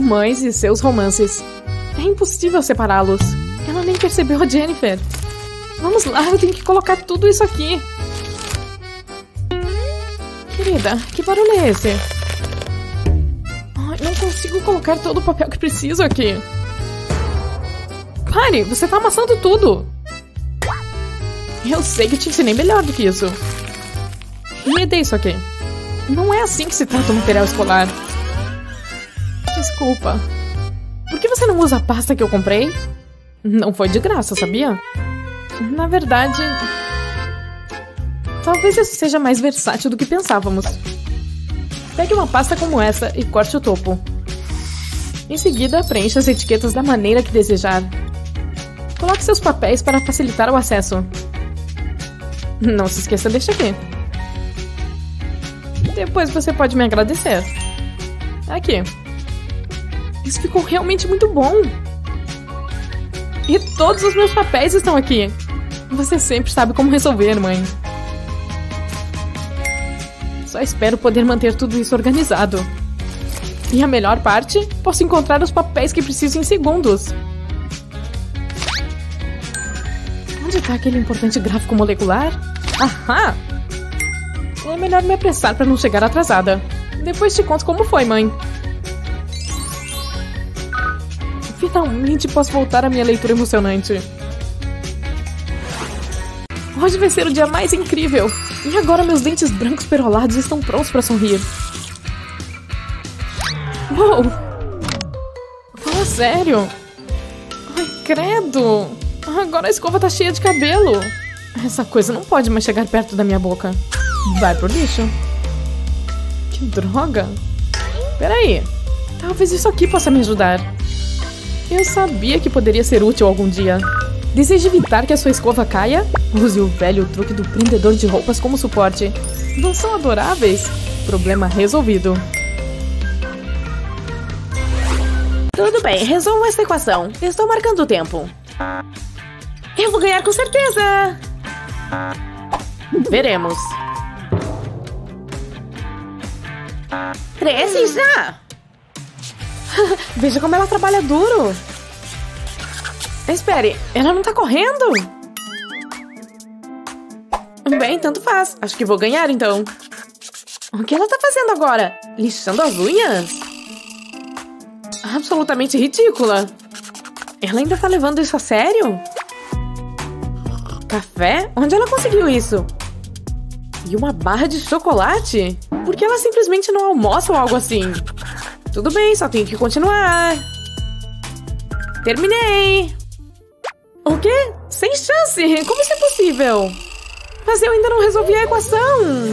Mães e seus romances. É impossível separá-los. Ela nem percebeu a Jennifer. Vamos lá, eu tenho que colocar tudo isso aqui. Querida, que barulho é esse? Ai, não consigo colocar todo o papel que preciso aqui. Pare, você tá amassando tudo. Eu sei que te ensinei melhor do que isso. Me dê isso aqui. Não é assim que se trata o material escolar. Desculpa. Por que você não usa a pasta que eu comprei? Não foi de graça, sabia? Na verdade... talvez isso seja mais versátil do que pensávamos. Pegue uma pasta como essa e corte o topo. Em seguida, preencha as etiquetas da maneira que desejar. Coloque seus papéis para facilitar o acesso. Não se esqueça deste aqui. Depois você pode me agradecer. Aqui. Isso ficou realmente muito bom. E todos os meus papéis estão aqui. Você sempre sabe como resolver, mãe. Só espero poder manter tudo isso organizado. E a melhor parte, posso encontrar os papéis que preciso em segundos. Onde está aquele importante gráfico molecular? Ahá! É melhor me apressar para não chegar atrasada. Depois te conto como foi, mãe. Finalmente posso voltar à minha leitura emocionante. Hoje vai ser o dia mais incrível. E agora meus dentes brancos perolados estão prontos para sorrir. Uou! Fala sério. Ai, credo. Agora a escova tá cheia de cabelo. Essa coisa não pode mais chegar perto da minha boca. Vai pro lixo. Que droga. Peraí. Talvez isso aqui possa me ajudar. Eu sabia que poderia ser útil algum dia. Deseja evitar que a sua escova caia? Use o velho truque do prendedor de roupas como suporte. Não são adoráveis? Problema resolvido. Tudo bem, resolva esta equação. Estou marcando o tempo. Eu vou ganhar com certeza! Veremos. 13 já! Veja como ela trabalha duro. Espere, ela não tá correndo? Bem, tanto faz. Acho que vou ganhar, então. O que ela tá fazendo agora? Lixando as unhas? Absolutamente ridícula. Ela ainda tá levando isso a sério? Café? Onde ela conseguiu isso? E uma barra de chocolate? Por que ela simplesmente não almoça ou algo assim? Tudo bem, só tenho que continuar. Terminei. O quê? Sem chance! Como isso é possível? Mas eu ainda não resolvi a equação.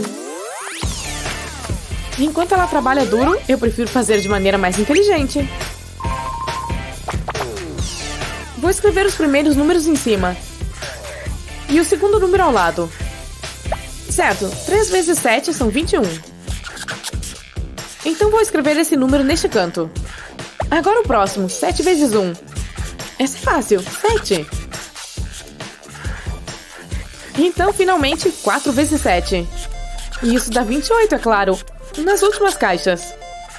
Enquanto ela trabalha duro, eu prefiro fazer de maneira mais inteligente. Vou escrever os primeiros números em cima. E o segundo número ao lado. Certo, 3 vezes 7 são 21. Então vou escrever esse número neste canto. Agora o próximo, 7 vezes 1. Essa é fácil, 7. Então, finalmente, 4 vezes 7. E isso dá 28, é claro. Nas últimas caixas.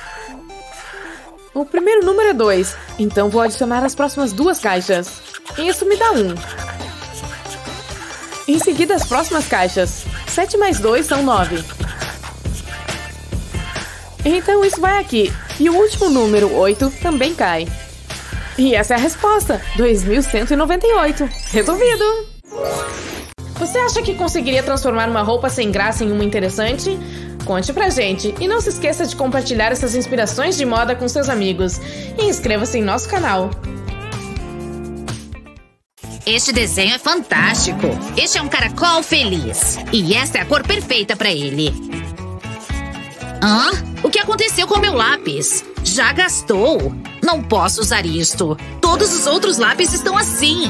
O primeiro número é 2. Então vou adicionar as próximas 2 caixas. Isso me dá 1. Em seguida, as próximas caixas. 7 mais 2 são 9. Então isso vai aqui. E o último número, 8, também cai. E essa é a resposta. 2198. Resolvido! Você acha que conseguiria transformar uma roupa sem graça em uma interessante? Conte pra gente. E não se esqueça de compartilhar essas inspirações de moda com seus amigos. E inscreva-se em nosso canal. Este desenho é fantástico. Este é um caracol feliz. E esta é a cor perfeita pra ele. Hã? O que aconteceu com meu lápis? Já gastou? Não posso usar isto. Todos os outros lápis estão assim.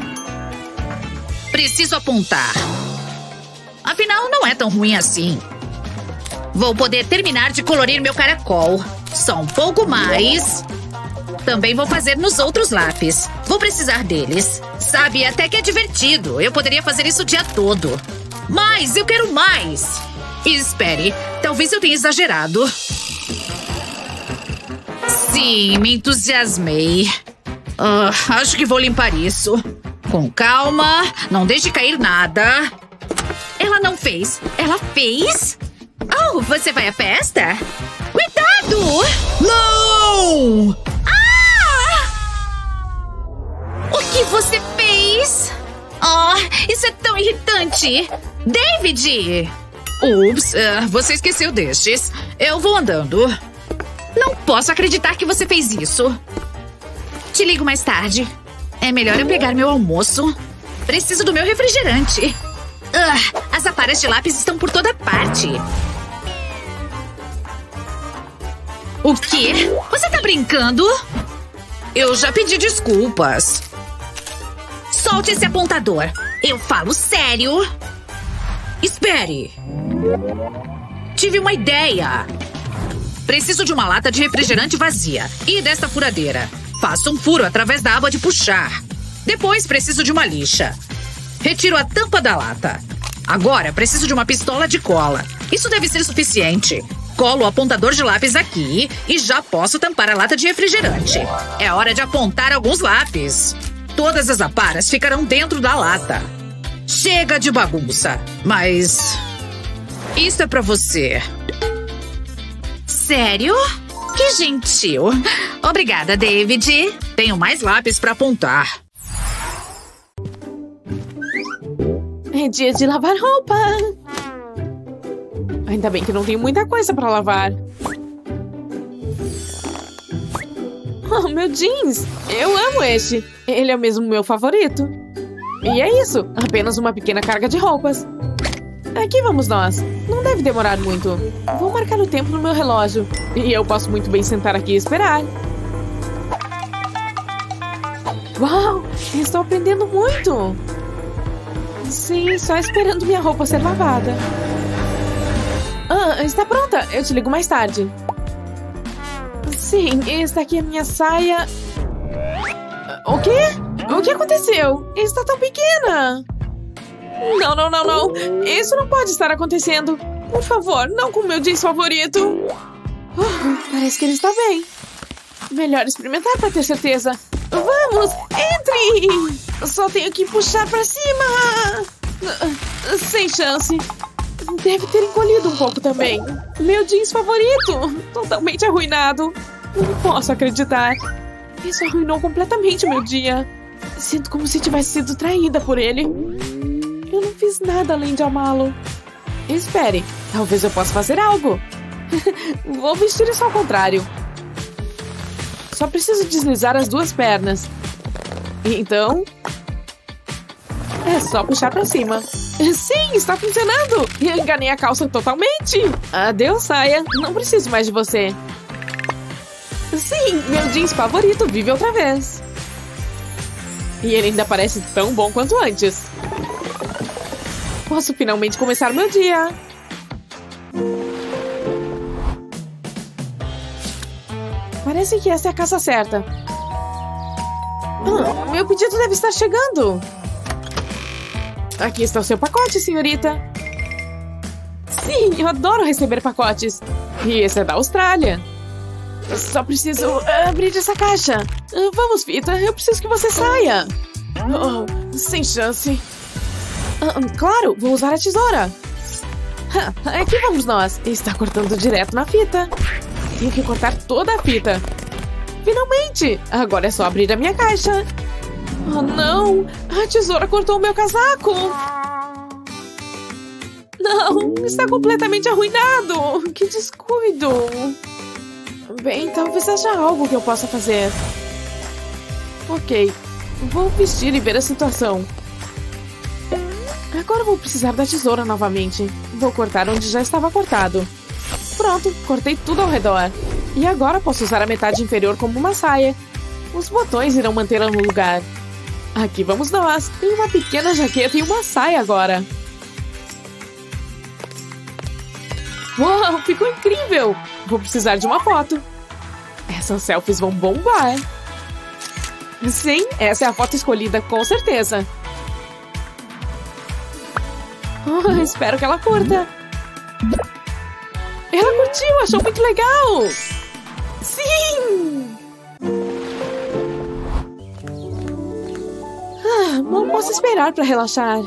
Preciso apontar. Afinal, não é tão ruim assim. Vou poder terminar de colorir meu caracol. Só um pouco mais. Também vou fazer nos outros lápis. Vou precisar deles. Sabe, até que é divertido. Eu poderia fazer isso o dia todo. Mas eu quero mais. E espere, talvez eu tenha exagerado. Sim, me entusiasmei. Acho que vou limpar isso. Com calma, não deixe cair nada. Ela não fez. Ela fez? Oh, você vai à festa? Cuidado! Não! O que você fez? Oh, isso é tão irritante. David! Ups, você esqueceu destes. Eu vou andando. Não posso acreditar que você fez isso. Te ligo mais tarde. É melhor eu pegar meu almoço. Preciso do meu refrigerante. As aparas de lápis estão por toda parte. O quê? Você tá brincando? Eu já pedi desculpas. Solte esse apontador. Eu falo sério. Espere. Tive uma ideia. Preciso de uma lata de refrigerante vazia e desta furadeira. Faço um furo através da aba de puxar. Depois preciso de uma lixa. Retiro a tampa da lata. Agora preciso de uma pistola de cola. Isso deve ser suficiente. Colo o apontador de lápis aqui e já posso tampar a lata de refrigerante. É hora de apontar alguns lápis. Todas as aparas ficarão dentro da lata. Chega de bagunça. Mas... isso é pra você. Sério? Que gentil. Obrigada, David. Tenho mais lápis pra apontar. É dia de lavar roupa. Ainda bem que não tenho muita coisa pra lavar. Oh, meu jeans! Eu amo este. Ele é mesmo meu favorito. E é isso. Apenas uma pequena carga de roupas. Aqui vamos nós. Não deve demorar muito. Vou marcar o tempo no meu relógio. E eu posso muito bem sentar aqui e esperar. Uau! Estou aprendendo muito. Sim, só esperando minha roupa ser lavada. Está pronta. Eu te ligo mais tarde. Sim, está aqui a minha saia. O quê? O que aconteceu? Está tão pequena. Não, não, não, não. Isso não pode estar acontecendo. Por favor, não com o meu jeans favorito. Parece que ele está bem. Melhor experimentar para ter certeza. Vamos, entre! Só tenho que puxar para cima. Sem chance. Deve ter encolhido um pouco também. Meu jeans favorito. Totalmente arruinado. Não posso acreditar. Isso arruinou completamente meu dia. Sinto como se tivesse sido traída por ele. Eu não fiz nada além de amá-lo. Espere, talvez eu possa fazer algo. Vou vestir isso ao contrário. Só preciso deslizar as duas pernas. Então... é só puxar pra cima. Sim, está funcionando! Eu enganei a calça totalmente. Adeus, saia. Não preciso mais de você. Sim, meu jeans favorito vive outra vez. E ele ainda parece tão bom quanto antes. Posso finalmente começar meu dia. Parece que essa é a casa certa. Meu pedido deve estar chegando. Aqui está o seu pacote, senhorita. Sim, eu adoro receber pacotes. E esse é da Austrália. Eu só preciso abrir essa caixa. Vamos, Fita, eu preciso que você saia. Sem chance. Claro, vou usar a tesoura. Aqui vamos nós. Está cortando direto na fita. Tenho que cortar toda a fita. Finalmente! Agora é só abrir a minha caixa. Oh, não! A tesoura cortou o meu casaco! Não! Está completamente arruinado! Que descuido! Bem, talvez seja algo que eu possa fazer. Ok. Vou vestir e ver a situação. Agora vou precisar da tesoura novamente. Vou cortar onde já estava cortado. Pronto, cortei tudo ao redor. E agora posso usar a metade inferior como uma saia. Os botões irão mantê-la no lugar. Aqui vamos nós. Tem uma pequena jaqueta e uma saia agora. Uau, ficou incrível! Vou precisar de uma foto. Essas selfies vão bombar. Sim, essa é a foto escolhida, com certeza. Espero que ela curta. Ela curtiu, achou muito legal. Sim! posso esperar pra relaxar.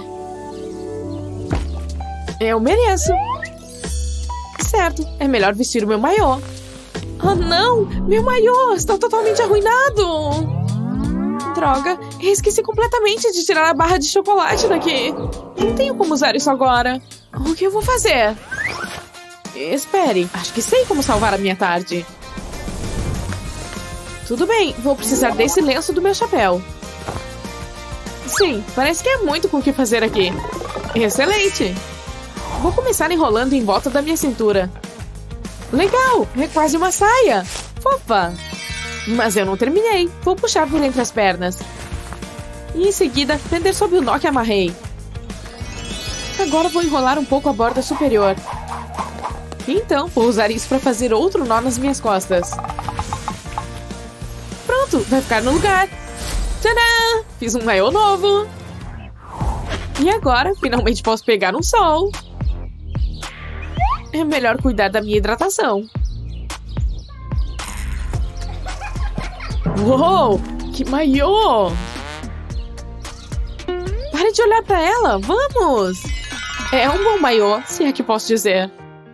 Eu mereço. Certo, é melhor vestir o meu maiô. Oh, não! Meu maiô está totalmente arruinado! Droga, eu esqueci completamente de tirar a barra de chocolate daqui. Não tenho como usar isso agora. O que eu vou fazer? Espere, acho que sei como salvar a minha tarde. Tudo bem, vou precisar desse lenço do meu chapéu. Sim, parece que é muito com o que fazer aqui. Excelente! Vou começar enrolando em volta da minha cintura. Legal, é quase uma saia. Fofa! Mas eu não terminei. Vou puxar por entre as pernas. E em seguida, prender sob o nó que amarrei. Agora vou enrolar um pouco a borda superior. Então, vou usar isso para fazer outro nó nas minhas costas. Pronto, vai ficar no lugar. Tadã! Fiz um maiô novo. E agora, finalmente posso pegar um sol. É melhor cuidar da minha hidratação. Uou! Que maiô! Pare de olhar pra ela, vamos! É um bom maiô, se é que posso dizer.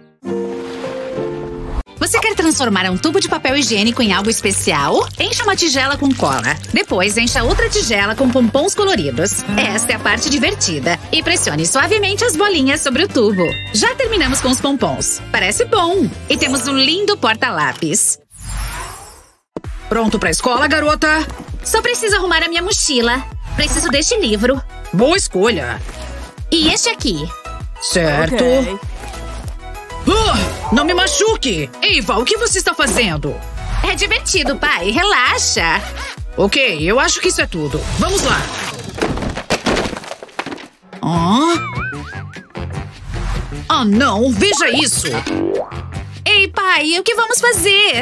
Você quer transformar um tubo de papel higiênico em algo especial? Encha uma tigela com cola. Depois, encha outra tigela com pompons coloridos. Esta é a parte divertida. E pressione suavemente as bolinhas sobre o tubo. Já terminamos com os pompons. Parece bom. E temos um lindo porta-lápis. Pronto pra escola, garota? Só preciso arrumar a minha mochila. Preciso deste livro. Boa escolha. E este aqui. Certo. Ok. Não me machuque! Eva, o que você está fazendo? É divertido, pai. Relaxa. Ok, eu acho que isso é tudo. Vamos lá. Ah, não! Veja isso! Ei, pai, o que vamos fazer?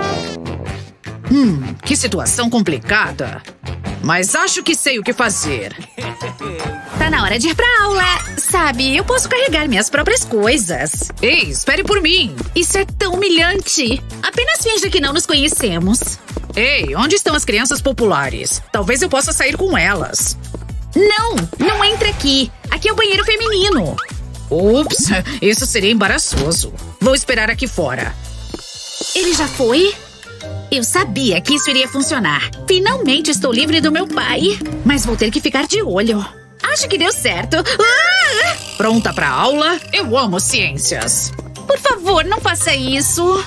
Que situação complicada. Mas acho que sei o que fazer. Tá na hora de ir pra aula. Sabe, eu posso carregar minhas próprias coisas. Ei, espere por mim! Isso é tão humilhante. Apenas finja que não nos conhecemos. Ei, onde estão as crianças populares? Talvez eu possa sair com elas. Não entre aqui. Aqui é o banheiro feminino. Ups, isso seria embaraçoso. Vou esperar aqui fora. Ele já foi? Eu sabia que isso iria funcionar. Finalmente estou livre do meu pai. Mas vou ter que ficar de olho. Acho que deu certo. Ah! Pronta pra aula? Eu amo ciências. Por favor, não faça isso.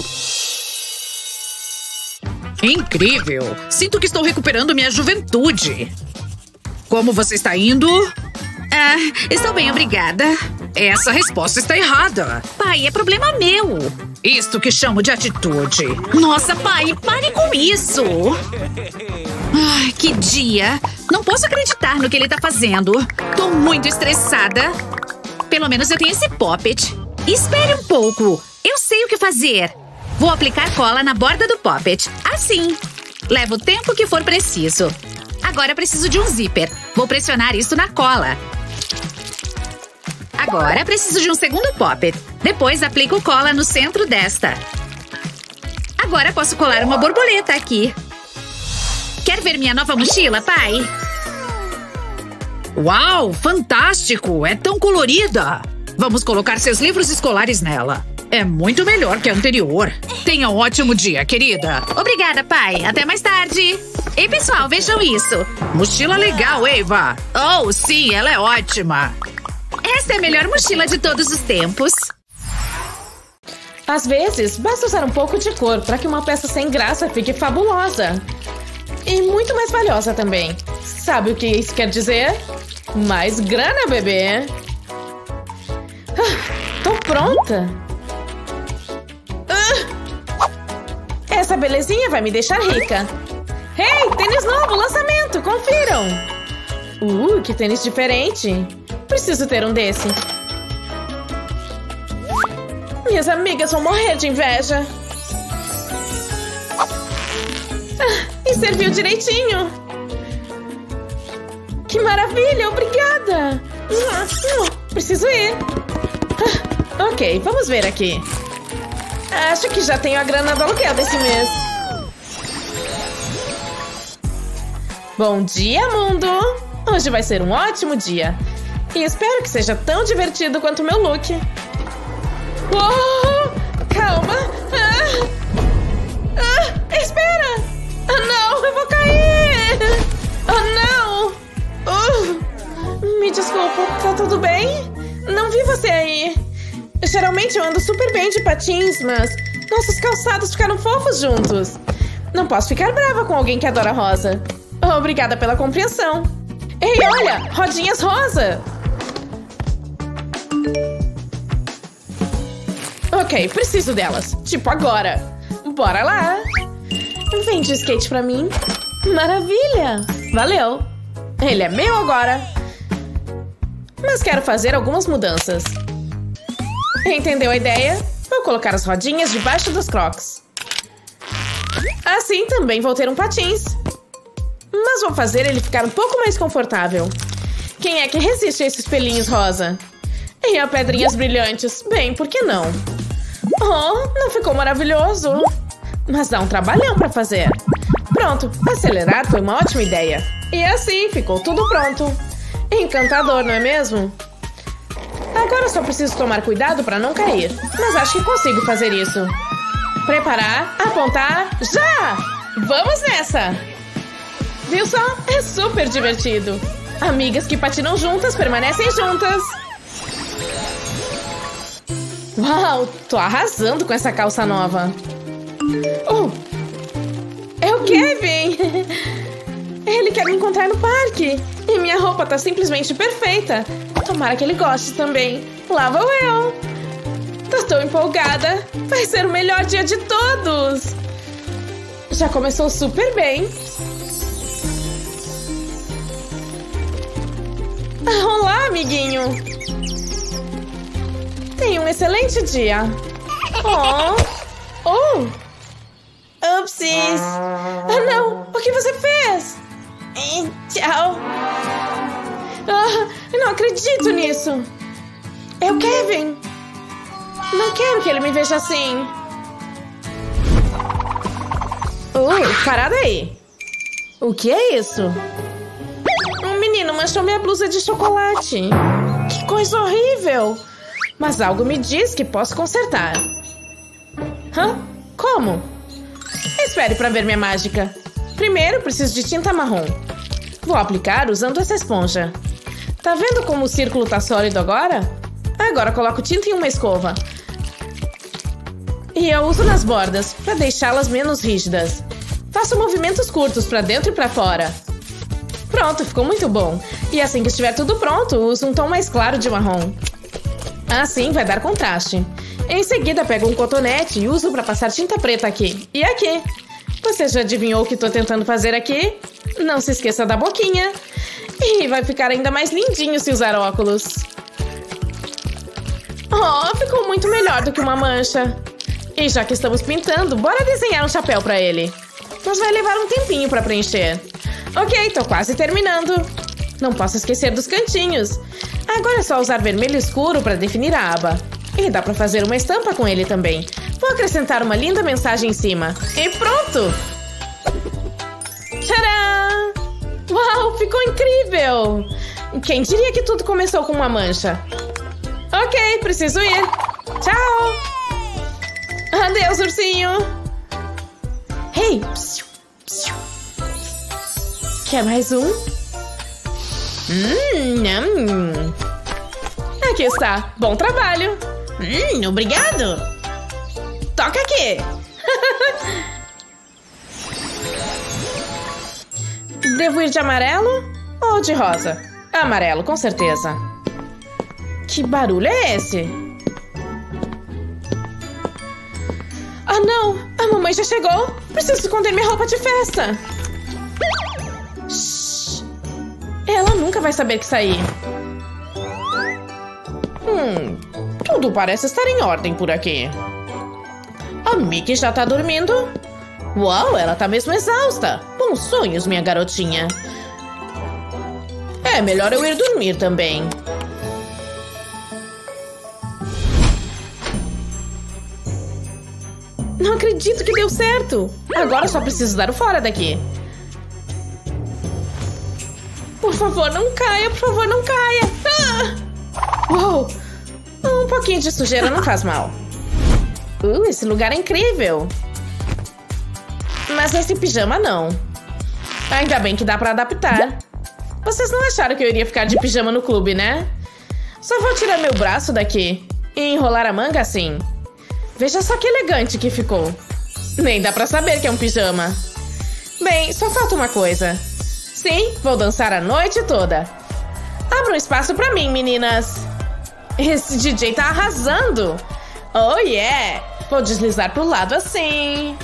Incrível! Sinto que estou recuperando minha juventude. Como você está indo? Estou bem, obrigada. Essa resposta está errada. Pai, é problema meu. Isto que chamo de atitude. Nossa, pai, pare com isso. Ai, que dia. Não posso acreditar no que ele tá fazendo. Tô muito estressada. Pelo menos eu tenho esse poppet. Espere um pouco. Eu sei o que fazer. Vou aplicar cola na borda do poppet. Assim. Leva o tempo que for preciso. Agora preciso de um zíper. Vou pressionar isso na cola. Agora preciso de um segundo poppet. Depois aplico cola no centro desta. Agora posso colar uma borboleta aqui. Quer ver minha nova mochila, pai? Uau, fantástico! É tão colorida! Vamos colocar seus livros escolares nela. É muito melhor que a anterior. Tenha um ótimo dia, querida. Obrigada, pai. Até mais tarde. Ei, pessoal, vejam isso. Mochila legal, Eva. Oh, sim, ela é ótima. Essa é a melhor mochila de todos os tempos. Às vezes, basta usar um pouco de cor para que uma peça sem graça fique fabulosa. E muito mais valiosa também. Sabe o que isso quer dizer? Mais grana, bebê! Tô pronta! Essa belezinha vai me deixar rica! Hey, tênis novo, lançamento! Confiram! Que tênis diferente! Preciso ter um desse. Minhas amigas vão morrer de inveja. E serviu direitinho. Que maravilha, obrigada. Preciso ir. Ok, vamos ver aqui. Acho que já tenho a grana do aluguel desse mês. Bom dia, mundo. Hoje vai ser um ótimo dia. E espero que seja tão divertido quanto o meu look. Uou! Calma! Espera! Não, eu vou cair! Não! Me desculpa, tá tudo bem? Não vi você aí. Geralmente eu ando super bem de patins, mas nossos calçados ficaram fofos juntos. Não posso ficar brava com alguém que adora rosa. Obrigada pela compreensão. Ei, olha! Rodinhas rosa! Ok, preciso delas. Tipo agora. Bora lá! Vem de skate pra mim. Maravilha! Valeu! Ele é meu agora. Mas quero fazer algumas mudanças. Entendeu a ideia? Vou colocar as rodinhas debaixo dos crocs. Assim também vou ter um patins. Mas vou fazer ele ficar um pouco mais confortável. Quem é que resiste a esses pelinhos rosa? E a pedrinhas brilhantes? Bem, por que não? Oh, não ficou maravilhoso? Mas dá um trabalhão pra fazer. Pronto, acelerar foi uma ótima ideia. E assim, ficou tudo pronto. Encantador, não é mesmo? Agora só preciso tomar cuidado pra não cair. Mas acho que consigo fazer isso. Preparar, apontar, já! Vamos nessa! Viu só? É super divertido. Amigas que patinam juntas permanecem juntas. Uau, tô arrasando com essa calça nova. É o Kevin! Ele quer me encontrar no parque. E minha roupa tá simplesmente perfeita. Tomara que ele goste também. Lá vou eu. Tô tão empolgada. Vai ser o melhor dia de todos. Já começou super bem. Olá, amiguinho. Tenha um excelente dia. Upsis. Não, o que você fez? Tchau. Não acredito nisso. É o Kevin. Não quero que ele me veja assim. Parada aí. O que é isso? Um menino manchou minha blusa de chocolate. Que coisa horrível. Mas algo me diz que posso consertar. Como? Espere para ver minha mágica. Primeiro, preciso de tinta marrom. Vou aplicar usando essa esponja. Tá vendo como o círculo tá sólido agora? Agora coloco tinta em uma escova. E eu uso nas bordas, para deixá-las menos rígidas. Faço movimentos curtos para dentro e para fora. Pronto, ficou muito bom. E assim que estiver tudo pronto, uso um tom mais claro de marrom. Assim vai dar contraste. Em seguida, pego um cotonete e uso para passar tinta preta aqui e aqui. Você já adivinhou o que tô tentando fazer aqui? Não se esqueça da boquinha. E vai ficar ainda mais lindinho se usar óculos. Ficou muito melhor do que uma mancha. E já que estamos pintando, bora desenhar um chapéu pra ele. Mas vai levar um tempinho pra preencher. Ok, tô quase terminando. Não posso esquecer dos cantinhos. Agora é só usar vermelho escuro pra definir a aba. E dá pra fazer uma estampa com ele também. Vou acrescentar uma linda mensagem em cima. E pronto! Tcharam! Uau, ficou incrível! Quem diria que tudo começou com uma mancha? Ok, preciso ir. Tchau! Adeus, ursinho! Hey! Psiu, psiu. Quer mais um? Aqui está. Bom trabalho! Obrigado! Toca aqui! Devo ir de amarelo ou de rosa? Amarelo, com certeza. Que barulho é esse? Não! A mamãe já chegou! Preciso esconder minha roupa de festa! Shhh. Ela nunca vai saber que saí. Tudo parece estar em ordem por aqui. A Mickey já tá dormindo? Uau, ela tá mesmo exausta. Bons sonhos, minha garotinha. É melhor eu ir dormir também. Não acredito que deu certo. Agora só preciso dar o fora daqui. Por favor, não caia, por favor, não caia. Uou! Um pouquinho de sujeira não faz mal. Esse lugar é incrível. Mas esse pijama não. Ainda bem que dá pra adaptar. Vocês não acharam que eu iria ficar de pijama no clube, né? Só vou tirar meu braço daqui e enrolar a manga assim. Veja só que elegante que ficou. Nem dá pra saber que é um pijama. Bem, só falta uma coisa. Sim, vou dançar a noite toda. Abra um espaço pra mim, meninas. Esse DJ tá arrasando. Oh, yeah. Vou deslizar pro lado assim.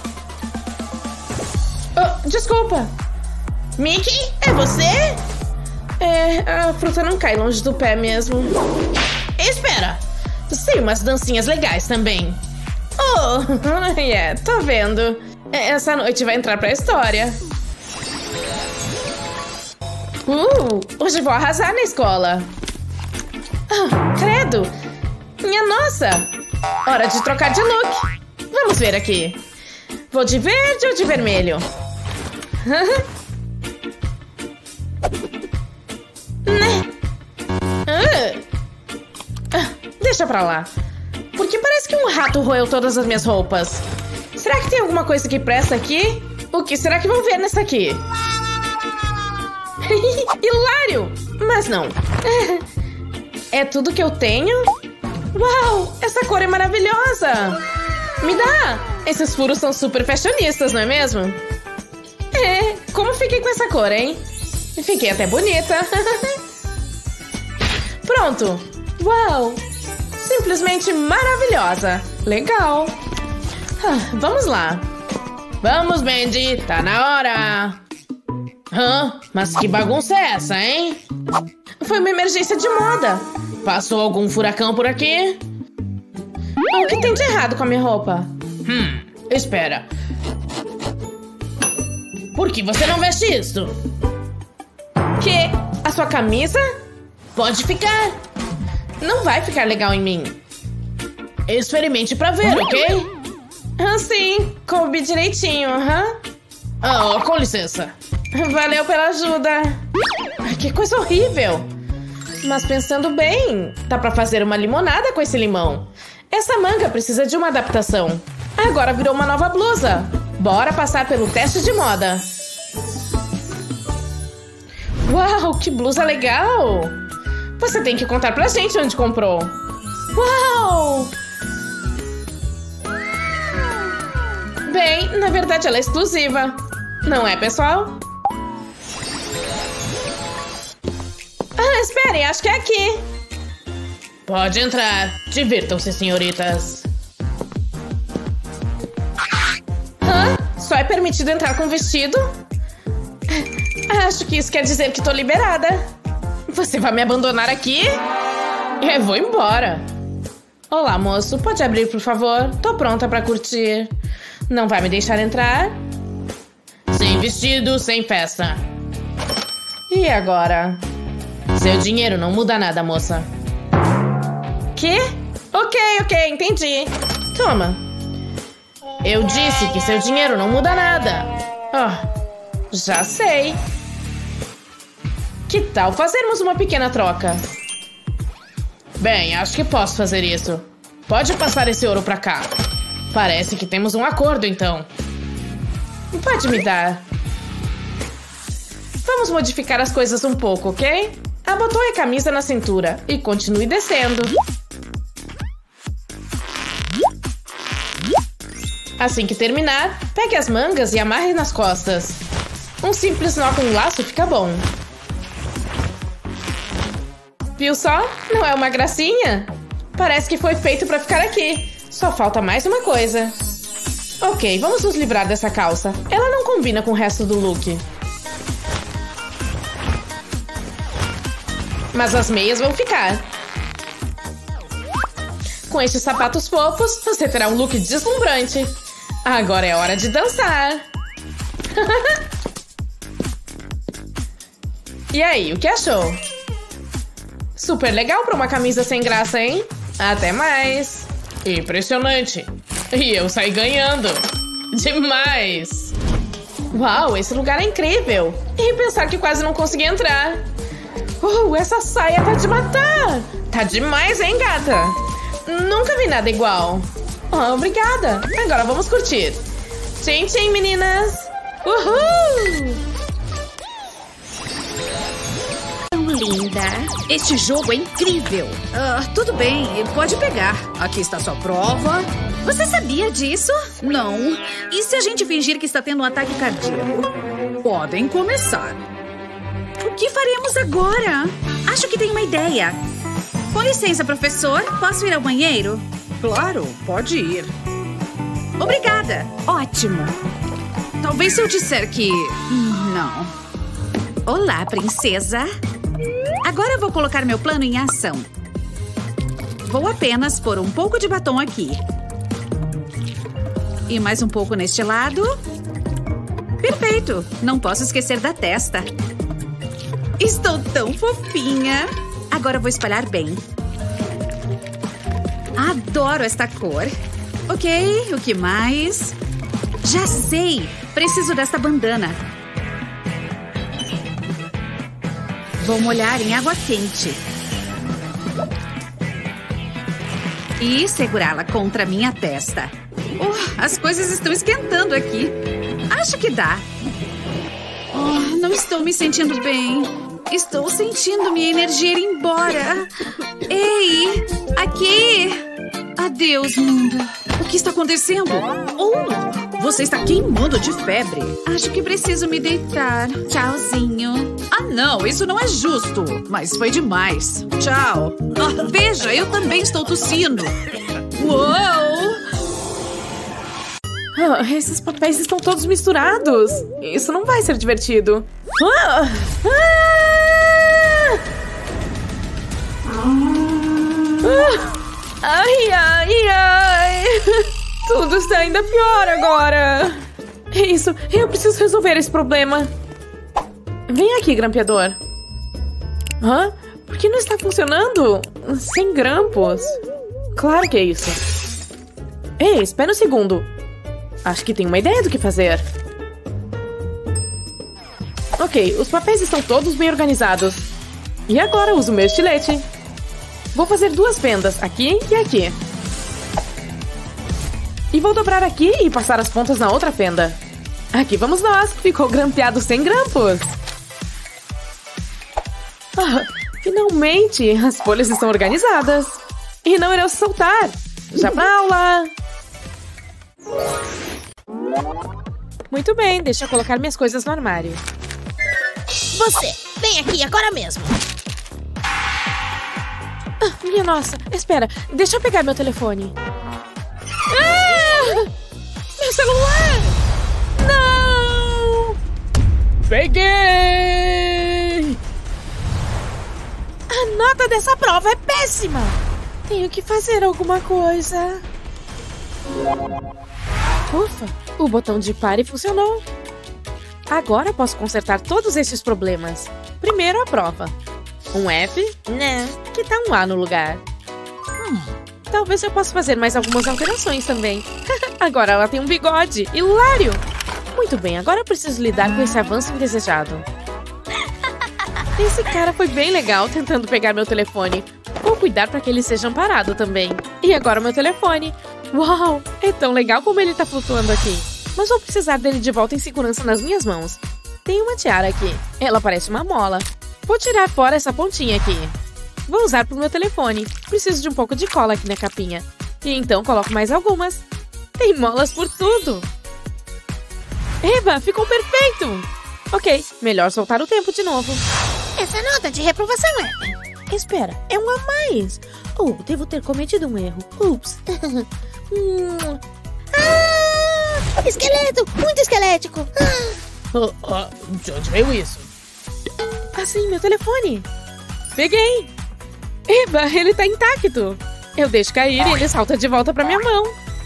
Oh, desculpa. Mickey, é você? A fruta não cai longe do pé mesmo. Espera. Sei umas dancinhas legais também. Oh, yeah, tô vendo. Essa noite vai entrar pra história. Hoje vou arrasar na escola. Credo. Minha nossa. Hora de trocar de look. Vamos ver aqui. Vou de verde ou de vermelho? Deixa pra lá. Porque parece que um rato roeu todas as minhas roupas. Será que tem alguma coisa que presta aqui? O que será que vão ver nessa aqui? Hilário! Mas não. É tudo que eu tenho? Uau! Essa cor é maravilhosa! Me dá! Esses furos são super fashionistas, não é mesmo? Como fiquei com essa cor, hein? Fiquei até bonita. Pronto! Uau! Simplesmente maravilhosa! Legal! Vamos lá! Vamos, Mandy! Tá na hora! Mas que bagunça é essa, hein? Foi uma emergência de moda! Passou algum furacão por aqui? O que tem de errado com a minha roupa? Espera. Por que você não veste isso? Que? A sua camisa? Pode ficar. Não vai ficar legal em mim. Experimente pra ver, ok? Sim. Coube direitinho, com licença. Valeu pela ajuda. Que coisa horrível. Mas pensando bem, dá pra fazer uma limonada com esse limão. Essa manga precisa de uma adaptação. Agora virou uma nova blusa. Bora passar pelo teste de moda. Uau, que blusa legal! Você tem que contar pra gente onde comprou. Uau! Bem, na verdade ela é exclusiva. Não é, pessoal? Esperem, acho que é aqui. Pode entrar. Divirtam-se, senhoritas. Só é permitido entrar com vestido? Acho que isso quer dizer que tô liberada. Você vai me abandonar aqui? Vou embora. Olá, moço. Pode abrir, por favor? Tô pronta pra curtir. Não vai me deixar entrar? Sem vestido, sem festa. E agora? Seu dinheiro não muda nada, moça. Quê? Ok, entendi. Toma. Eu disse que seu dinheiro não muda nada. Já sei. Que tal fazermos uma pequena troca? Bem, acho que posso fazer isso. Pode passar esse ouro pra cá. Parece que temos um acordo, então. Pode me dar. Vamos modificar as coisas um pouco, ok? Abotoe a camisa na cintura e continue descendo. Assim que terminar, pegue as mangas e amarre nas costas. Um simples nó com um laço fica bom. Viu só? Não é uma gracinha? Parece que foi feito pra ficar aqui. Só falta mais uma coisa. Ok, vamos nos livrar dessa calça. Ela não combina com o resto do look. Mas as meias vão ficar. Com estes sapatos fofos, você terá um look deslumbrante. Agora é hora de dançar. E aí, o que achou? Super legal pra uma camisa sem graça, hein? Até mais. Impressionante. E eu saí ganhando. Demais. Uau, esse lugar é incrível. E pensar que quase não consegui entrar. Essa saia tá de matar. Tá demais, hein, gata? Nunca vi nada igual. Obrigada. Agora vamos curtir. Tchim, tchim, meninas. Uhul! Linda. Este jogo é incrível. Tudo bem, pode pegar. Aqui está sua prova. Você sabia disso? Não. E se a gente fingir que está tendo um ataque cardíaco? Podem começar. O que faremos agora? Acho que tenho uma ideia. Com licença, professor. Posso ir ao banheiro? Claro, pode ir. Obrigada. Ótimo. Talvez se eu disser que... não. Olá, princesa. Agora eu vou colocar meu plano em ação. Vou apenas pôr um pouco de batom aqui. E mais um pouco neste lado. Perfeito! Não posso esquecer da testa. Estou tão fofinha. Agora eu vou espalhar bem. Adoro esta cor. Ok, o que mais? Já sei! Preciso desta bandana. Vou molhar em água quente. E segurá-la contra a minha testa. As coisas estão esquentando aqui. Acho que dá. Não estou me sentindo bem. Estou sentindo minha energia ir embora. Ei, aqui! Adeus, mundo. O que está acontecendo? Você está queimando de febre. Acho que preciso me deitar. Tchauzinho. Não, isso não é justo. Mas foi demais. Tchau. Veja, eu também estou tossindo. Uou! Esses papéis estão todos misturados. Isso não vai ser divertido. Ai, ai, ai. Tudo está ainda pior agora. É isso, eu preciso resolver esse problema. Vem aqui, grampeador. Por que não está funcionando? Sem grampos. Claro que é isso. Ei, espera um segundo. Acho que tenho uma ideia do que fazer. Ok, os papéis estão todos bem organizados. E agora uso meu estilete. Vou fazer 2 fendas, aqui e aqui. E vou dobrar aqui e passar as pontas na outra fenda. Aqui vamos nós. Ficou grampeado sem grampos. Finalmente, as folhas estão organizadas. E não irão se soltar. Já pra aula. Muito bem, deixa eu colocar minhas coisas no armário. Você, vem aqui agora mesmo. Minha nossa, espera, deixa eu pegar meu telefone. Meu celular! Não! Peguei! A nota dessa prova é péssima. Tenho que fazer alguma coisa. Ufa, o botão de pare funcionou. Agora posso consertar todos esses problemas. Primeiro a prova. Um F? Né, que tá um A no lugar. Talvez eu possa fazer mais algumas alterações também. Agora ela tem um bigode. Hilário! Muito bem, agora eu preciso lidar com esse avanço indesejado. Esse cara foi bem legal tentando pegar meu telefone. Vou cuidar para que ele seja amparado também. E agora meu telefone. Uau, é tão legal como ele tá flutuando aqui. Mas vou precisar dele de volta em segurança nas minhas mãos. Tem uma tiara aqui. Ela parece uma mola. Vou tirar fora essa pontinha aqui. Vou usar pro meu telefone. Preciso de um pouco de cola aqui na capinha. E então coloco mais algumas. Tem molas por tudo. Eba, ficou perfeito! Ok, melhor soltar o tempo de novo. Essa nota de reprovação é... Espera, é um a mais. Devo ter cometido um erro. Ups. Esqueleto! Muito esquelético! De onde veio isso? Assim, meu telefone. Peguei. Eba, ele tá intacto. Eu deixo cair e ele salta de volta pra minha mão.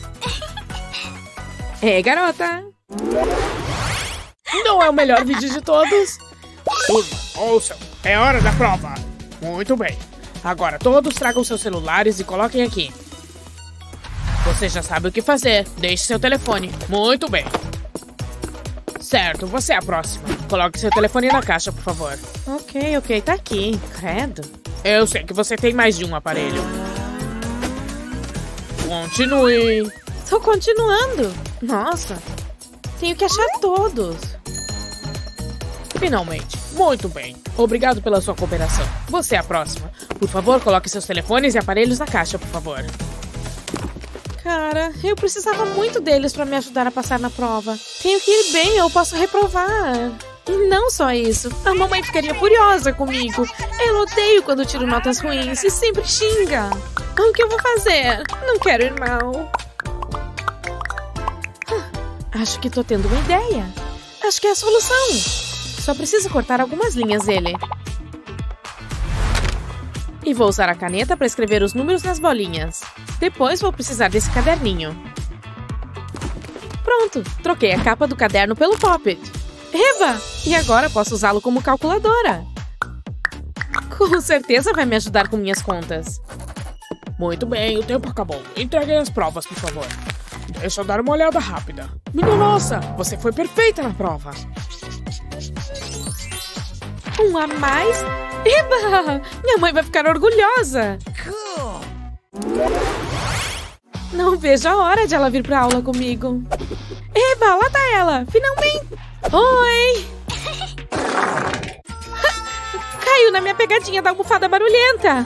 Garota. Não é o melhor vídeo de todos. Ouçam, é hora da prova. Muito bem. Agora todos tragam seus celulares e coloquem aqui. Você já sabe o que fazer. Deixe seu telefone. Muito bem. Certo, você é a próxima. Coloque seu telefone na caixa, por favor. Ok, tá aqui. Credo. Eu sei que você tem mais de um aparelho. Continue. Tô continuando. Nossa. Tenho que achar todos. Finalmente. Muito bem. Obrigado pela sua cooperação. Você é a próxima. Por favor, coloque seus telefones e aparelhos na caixa, por favor. Cara, eu precisava muito deles pra me ajudar a passar na prova. Tenho que ir bem, eu posso reprovar. E não só isso, a mamãe ficaria furiosa comigo. Ela odeia quando tiro notas ruins e sempre xinga. O que eu vou fazer? Não quero ir mal. Acho que tô tendo uma ideia. Acho que é a solução. Só preciso cortar algumas linhas dele. E vou usar a caneta para escrever os números nas bolinhas. Depois vou precisar desse caderninho. Pronto, troquei a capa do caderno pelo Poppet. Eba! E agora posso usá-lo como calculadora. Com certeza vai me ajudar com minhas contas. Muito bem, o tempo acabou. Entreguem as provas, por favor. Deixa eu dar uma olhada rápida. Minha nossa, você foi perfeita na prova. Um a mais? Eba! Minha mãe vai ficar orgulhosa. Não vejo a hora de ela vir pra aula comigo. Eba, lá tá ela! Finalmente! Oi! Caiu na minha pegadinha da almofada barulhenta.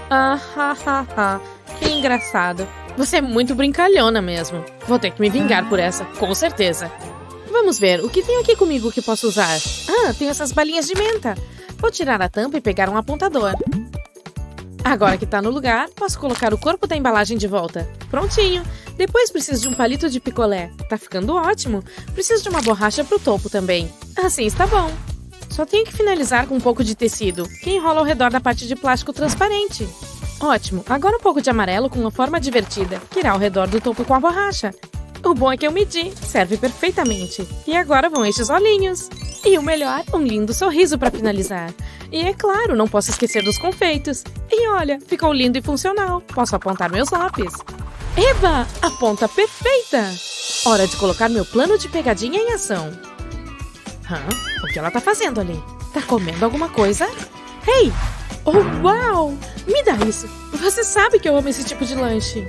Que engraçado. Você é muito brincalhona mesmo. Vou ter que me vingar por essa, com certeza. Vamos ver, o que tem aqui comigo que posso usar? Tem essas balinhas de menta. Vou tirar a tampa e pegar um apontador. Agora que tá no lugar, posso colocar o corpo da embalagem de volta. Prontinho. Depois preciso de um palito de picolé. Tá ficando ótimo. Preciso de uma borracha pro topo também. Assim está bom. Só tenho que finalizar com um pouco de tecido, que enrola ao redor da parte de plástico transparente. Ótimo. Agora um pouco de amarelo com uma forma divertida, que irá ao redor do topo com a borracha. O bom é que eu medi. Serve perfeitamente. E agora vão estes olhinhos. E o melhor, um lindo sorriso para finalizar. E é claro, não posso esquecer dos confeitos. E olha, ficou lindo e funcional. Posso apontar meus lápis. Eba! A ponta perfeita! Hora de colocar meu plano de pegadinha em ação. O que ela tá fazendo ali? Tá comendo alguma coisa? Ei! Oh, uau! Me dá isso. Você sabe que eu amo esse tipo de lanche.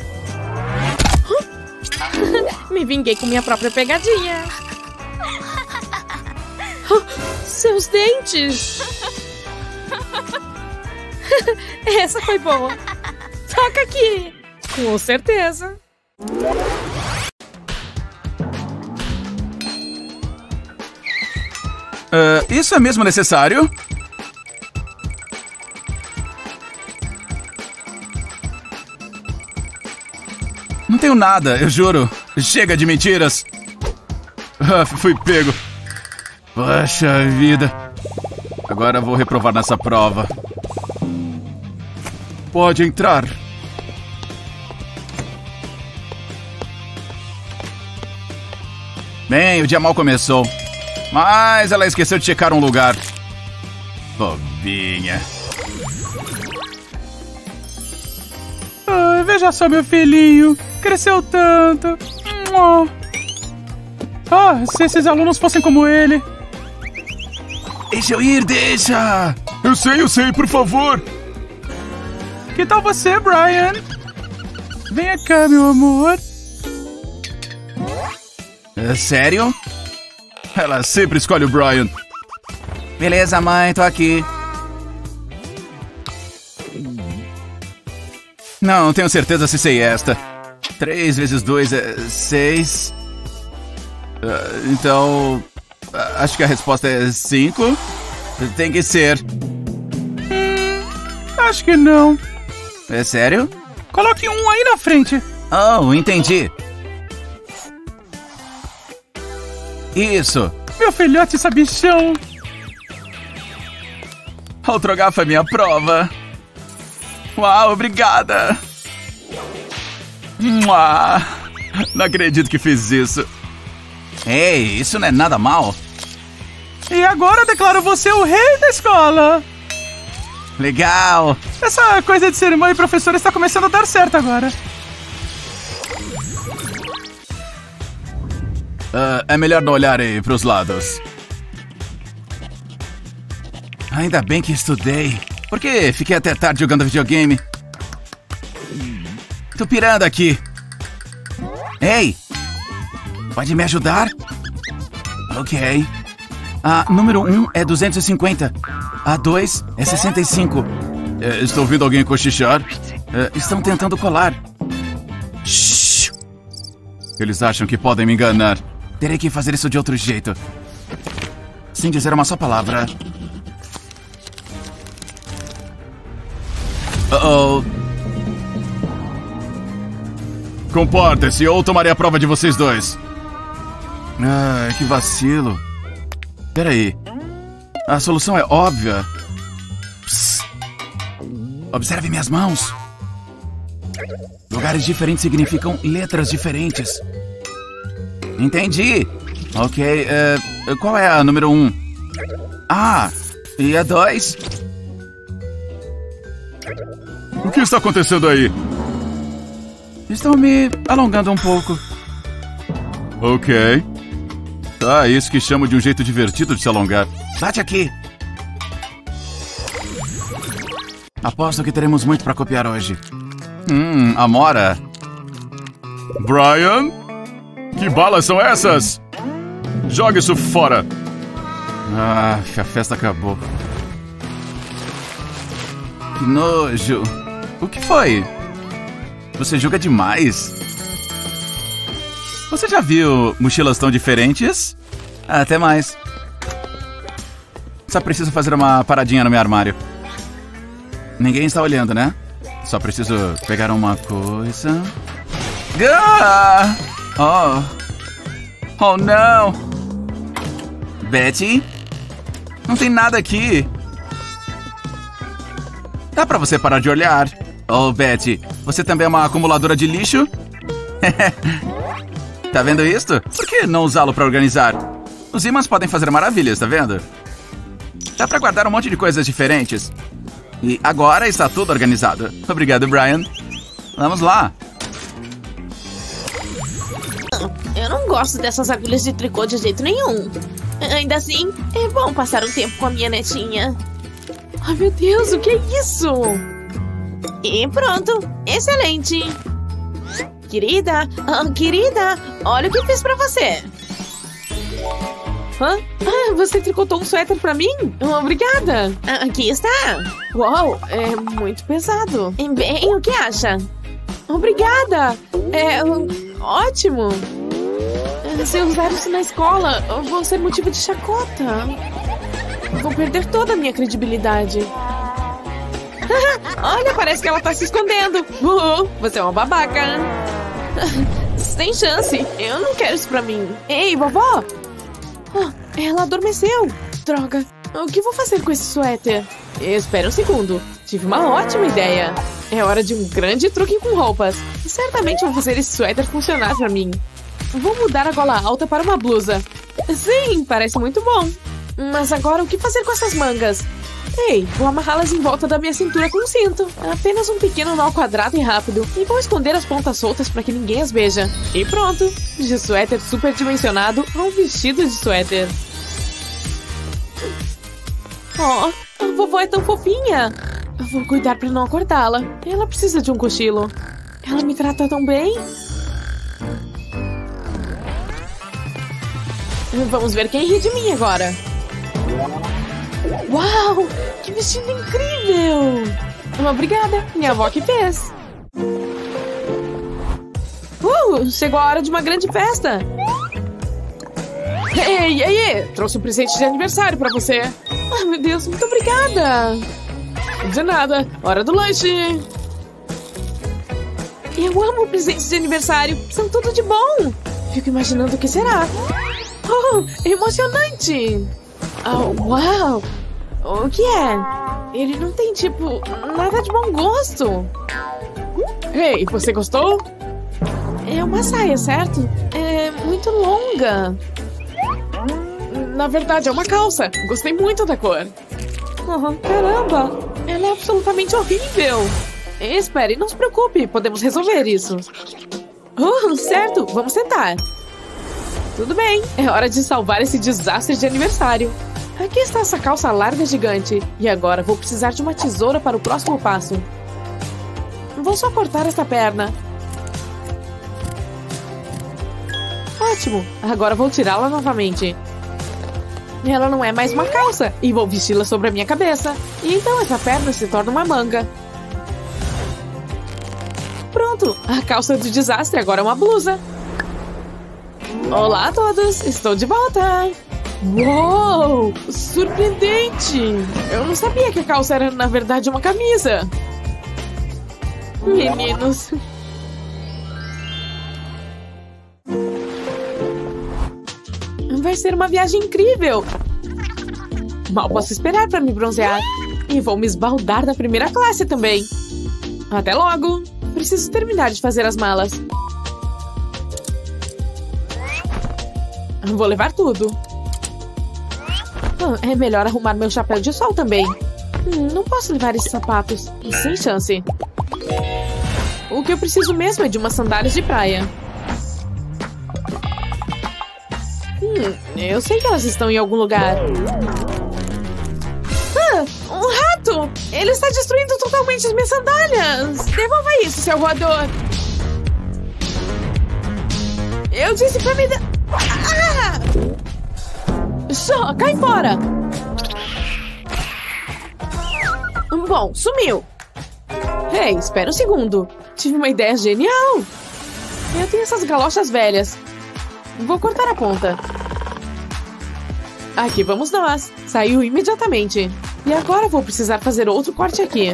Me vinguei com minha própria pegadinha. Seus dentes! Essa foi boa. Toca aqui. Com certeza. Isso é mesmo necessário? Não tenho nada, eu juro. Chega de mentiras. Fui pego. Poxa vida. Agora vou reprovar nessa prova. Pode entrar. Bem, o dia mal começou. Mas ela esqueceu de checar um lugar. Bobinha. Veja só, meu filhinho. Cresceu tanto. Se esses alunos fossem como ele. Deixa eu ir, deixa. Eu sei, por favor. Que tal você, Brian? Venha cá, meu amor. Sério? Ela sempre escolhe o Brian. Beleza, mãe, tô aqui. Não tenho certeza se sei esta. 3 vezes 2 é 6. Então... acho que a resposta é 5. Tem que ser. Acho que não. É sério? Coloque um aí na frente. Oh, entendi. Isso. Meu filhote sabichão. Autografo é minha prova. Uau, obrigada. Não acredito que fiz isso. Ei, isso não é nada mal. E agora declaro você o rei da escola. Legal. Essa coisa de ser mãe e professora está começando a dar certo agora. É melhor não olhar aí pros lados. Ainda bem que estudei. Por que fiquei até tarde jogando videogame? Tô pirando aqui. Ei! Pode me ajudar? Ok. Número 1 é 250. A 2 é 65. Estou ouvindo alguém cochichar. Estão tentando colar. Shhh. Eles acham que podem me enganar. Terei que fazer isso de outro jeito. Sem dizer uma só palavra. Comportem-se ou tomarei a prova de vocês dois. Que vacilo. Peraí. A solução é óbvia. Psst. Observe minhas mãos. Lugares diferentes significam letras diferentes. Entendi. Ok, qual é a número 1? E a 2? O que está acontecendo aí? Estão me alongando um pouco. Ok. Isso que chamo de um jeito divertido de se alongar. Bate aqui. Aposto que teremos muito para copiar hoje. Amora. Brian? Que balas são essas? Joga isso fora. A festa acabou. Que nojo. O que foi? Você joga demais. Você já viu mochilas tão diferentes? Até mais. Só preciso fazer uma paradinha no meu armário. Ninguém está olhando, né? Só preciso pegar uma coisa. Oh, não. Betty? Não tem nada aqui. Dá pra você parar de olhar. Oh, Betty, você também é uma acumuladora de lixo? Tá vendo isto? Por que não usá-lo pra organizar? Os ímãs podem fazer maravilhas, tá vendo? Dá pra guardar um monte de coisas diferentes. E agora está tudo organizado. Obrigado, Brian. Vamos lá. Eu não gosto dessas agulhas de tricô de jeito nenhum. Ainda assim, é bom passar um tempo com a minha netinha. Ai, meu Deus, o que é isso? E pronto. Excelente. Querida, olha o que fiz pra você. Você tricotou um suéter pra mim? Obrigada. Aqui está. Uau, é muito pesado. Bem, o que acha? Obrigada. É ótimo. Se eu usar isso na escola, eu vou ser motivo de chacota. Vou perder toda a minha credibilidade. Olha, parece que ela tá se escondendo. Você é uma babaca. Sem chance. Eu não quero isso pra mim. Ei, vovó. Ela adormeceu. Droga. O que vou fazer com esse suéter? Espera um segundo. Tive uma ótima ideia. É hora de um grande truque com roupas. Certamente vou fazer esse suéter funcionar pra mim. Vou mudar a gola alta para uma blusa. Sim, parece muito bom. Mas agora o que fazer com essas mangas? Ei, vou amarrá-las em volta da minha cintura com um cinto. Apenas um pequeno nó quadrado e rápido. E vou esconder as pontas soltas para que ninguém as veja. E pronto! De suéter superdimensionado a um vestido de suéter. Oh, a vovó é tão fofinha. Eu vou cuidar para não acordá-la. Ela precisa de um cochilo. Ela me trata tão bem. Vamos ver quem ri de mim agora. Uau! Que vestido incrível! Obrigada, minha avó que fez. Chegou a hora de uma grande festa. Ei! Trouxe um presente de aniversário pra você. Ai, meu Deus, muito obrigada. De nada, hora do lanche. Eu amo presentes de aniversário, são tudo de bom. Fico imaginando o que será. Emocionante! Uau! O que é? Ele não tem, tipo, nada de bom gosto. Ei, você gostou? É uma saia, certo? É muito longa. Na verdade, é uma calça. Gostei muito da cor. Caramba! Ela é absolutamente horrível. Espere, não se preocupe. Podemos resolver isso. Certo, vamos tentar. Tudo bem, é hora de salvar esse desastre de aniversário. Aqui está essa calça larga gigante. E agora vou precisar de uma tesoura para o próximo passo. Vou só cortar esta perna. Ótimo, agora vou tirá-la novamente. Ela não é mais uma calça e vou vesti-la sobre a minha cabeça. E então essa perna se torna uma manga. Pronto, a calça do desastre agora é uma blusa. Olá a todos, estou de volta. Uou, surpreendente. Eu não sabia que a calça era na verdade uma camisa. Meninos. Vai ser uma viagem incrível. Mal posso esperar para me bronzear. E vou me esbaldar da primeira classe também. Até logo. Preciso terminar de fazer as malas. Vou levar tudo. É melhor arrumar meu chapéu de sol também. Não posso levar esses sapatos. Sem chance. O que eu preciso mesmo é de umas sandálias de praia. Eu sei que elas estão em algum lugar. Um rato! Ele está destruindo totalmente as minhas sandálias! Devolva isso, seu voador! Eu disse pra me dar... Só, cai fora! Bom, sumiu! Ei, espera um segundo! Tive uma ideia genial! Eu tenho essas galochas velhas. Vou cortar a ponta. Aqui vamos nós. Saiu imediatamente. E agora vou precisar fazer outro corte aqui.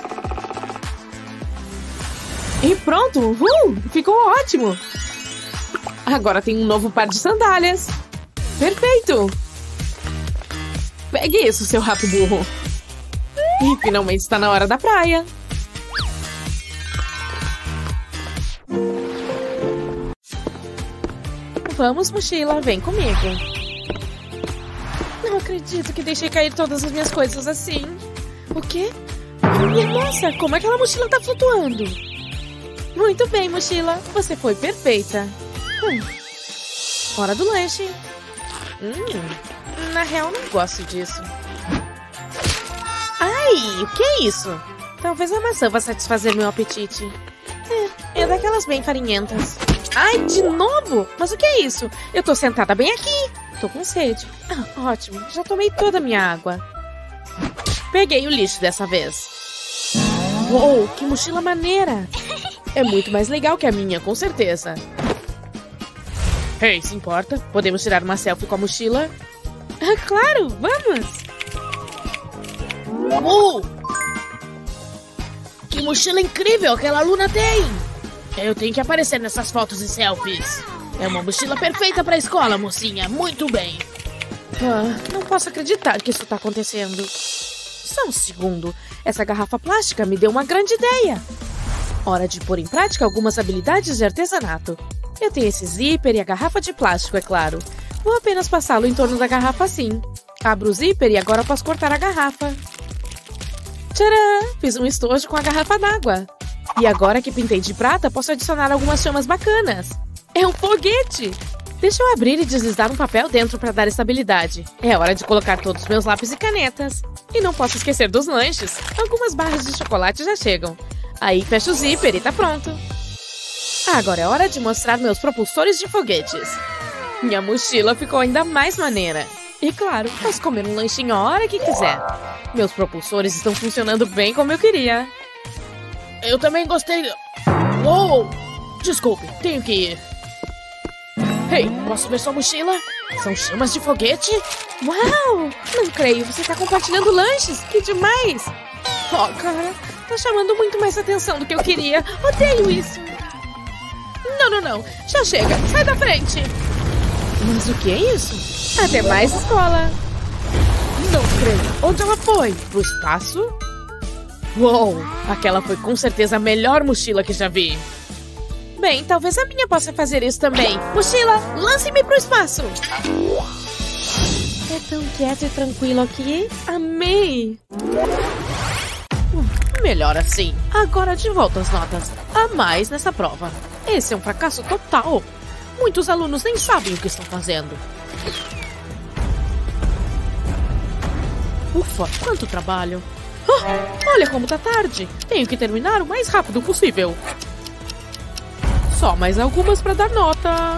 E pronto! Ficou ótimo! Agora tem um novo par de sandálias. Perfeito! Pegue isso, seu rato burro. E finalmente está na hora da praia. Vamos, mochila, vem comigo. Não acredito que deixei cair todas as minhas coisas assim. O quê? Minha nossa, como aquela mochila tá flutuando? Muito bem, mochila. Você foi perfeita. Hora do lanche. Na real, não gosto disso. Ai, o que é isso? Talvez a maçã vá satisfazer meu apetite. É daquelas bem farinhentas. Ai, de novo? Mas o que é isso? Eu tô sentada bem aqui. Tô com sede. Ótimo, já tomei toda a minha água. Peguei o lixo dessa vez. Uou, que mochila maneira. É muito mais legal que a minha, com certeza. Hey, se importa? Podemos tirar uma selfie com a mochila? Claro, vamos! Que mochila incrível aquela aluna tem! Eu tenho que aparecer nessas fotos e selfies. É uma mochila perfeita pra escola, mocinha. Muito bem. Não posso acreditar que isso tá acontecendo. Só um segundo. Essa garrafa plástica me deu uma grande ideia. Hora de pôr em prática algumas habilidades de artesanato. Eu tenho esse zíper e a garrafa de plástico, é claro. Vou apenas passá-lo em torno da garrafa assim. Abro o zíper e agora posso cortar a garrafa. Tcharam! Fiz um estojo com a garrafa d'água. E agora que pintei de prata, posso adicionar algumas chamas bacanas. É um foguete! Deixa eu abrir e deslizar um papel dentro para dar estabilidade. É hora de colocar todos os meus lápis e canetas. E não posso esquecer dos lanches. Algumas barras de chocolate já chegam. Aí fecho o zíper e tá pronto. Agora é hora de mostrar meus propulsores de foguetes. Minha mochila ficou ainda mais maneira. E claro, posso comer um lanchinho a hora que quiser. Meus propulsores estão funcionando bem como eu queria. Eu também gostei. Uou! Desculpe, tenho que ir. Ei, posso ver sua mochila? São chamas de foguete? Uau! Não creio, você tá compartilhando lanches? Que demais! Oh, cara, tá chamando muito mais atenção do que eu queria. Odeio isso. Não. Já chega. Sai da frente. Mas o que é isso? Até mais, escola. Não creio. Onde ela foi? Pro espaço? Uou! Aquela foi com certeza a melhor mochila que já vi. Bem, talvez a minha possa fazer isso também. Mochila, lance-me pro espaço. É tão quieto e tranquilo aqui. Amei. Melhor assim. Agora de volta às notas. A mais nessa prova. Esse é um fracasso total. Muitos alunos nem sabem o que estão fazendo. Ufa, quanto trabalho. Olha como tá tarde. Tenho que terminar o mais rápido possível. Só mais algumas para dar nota.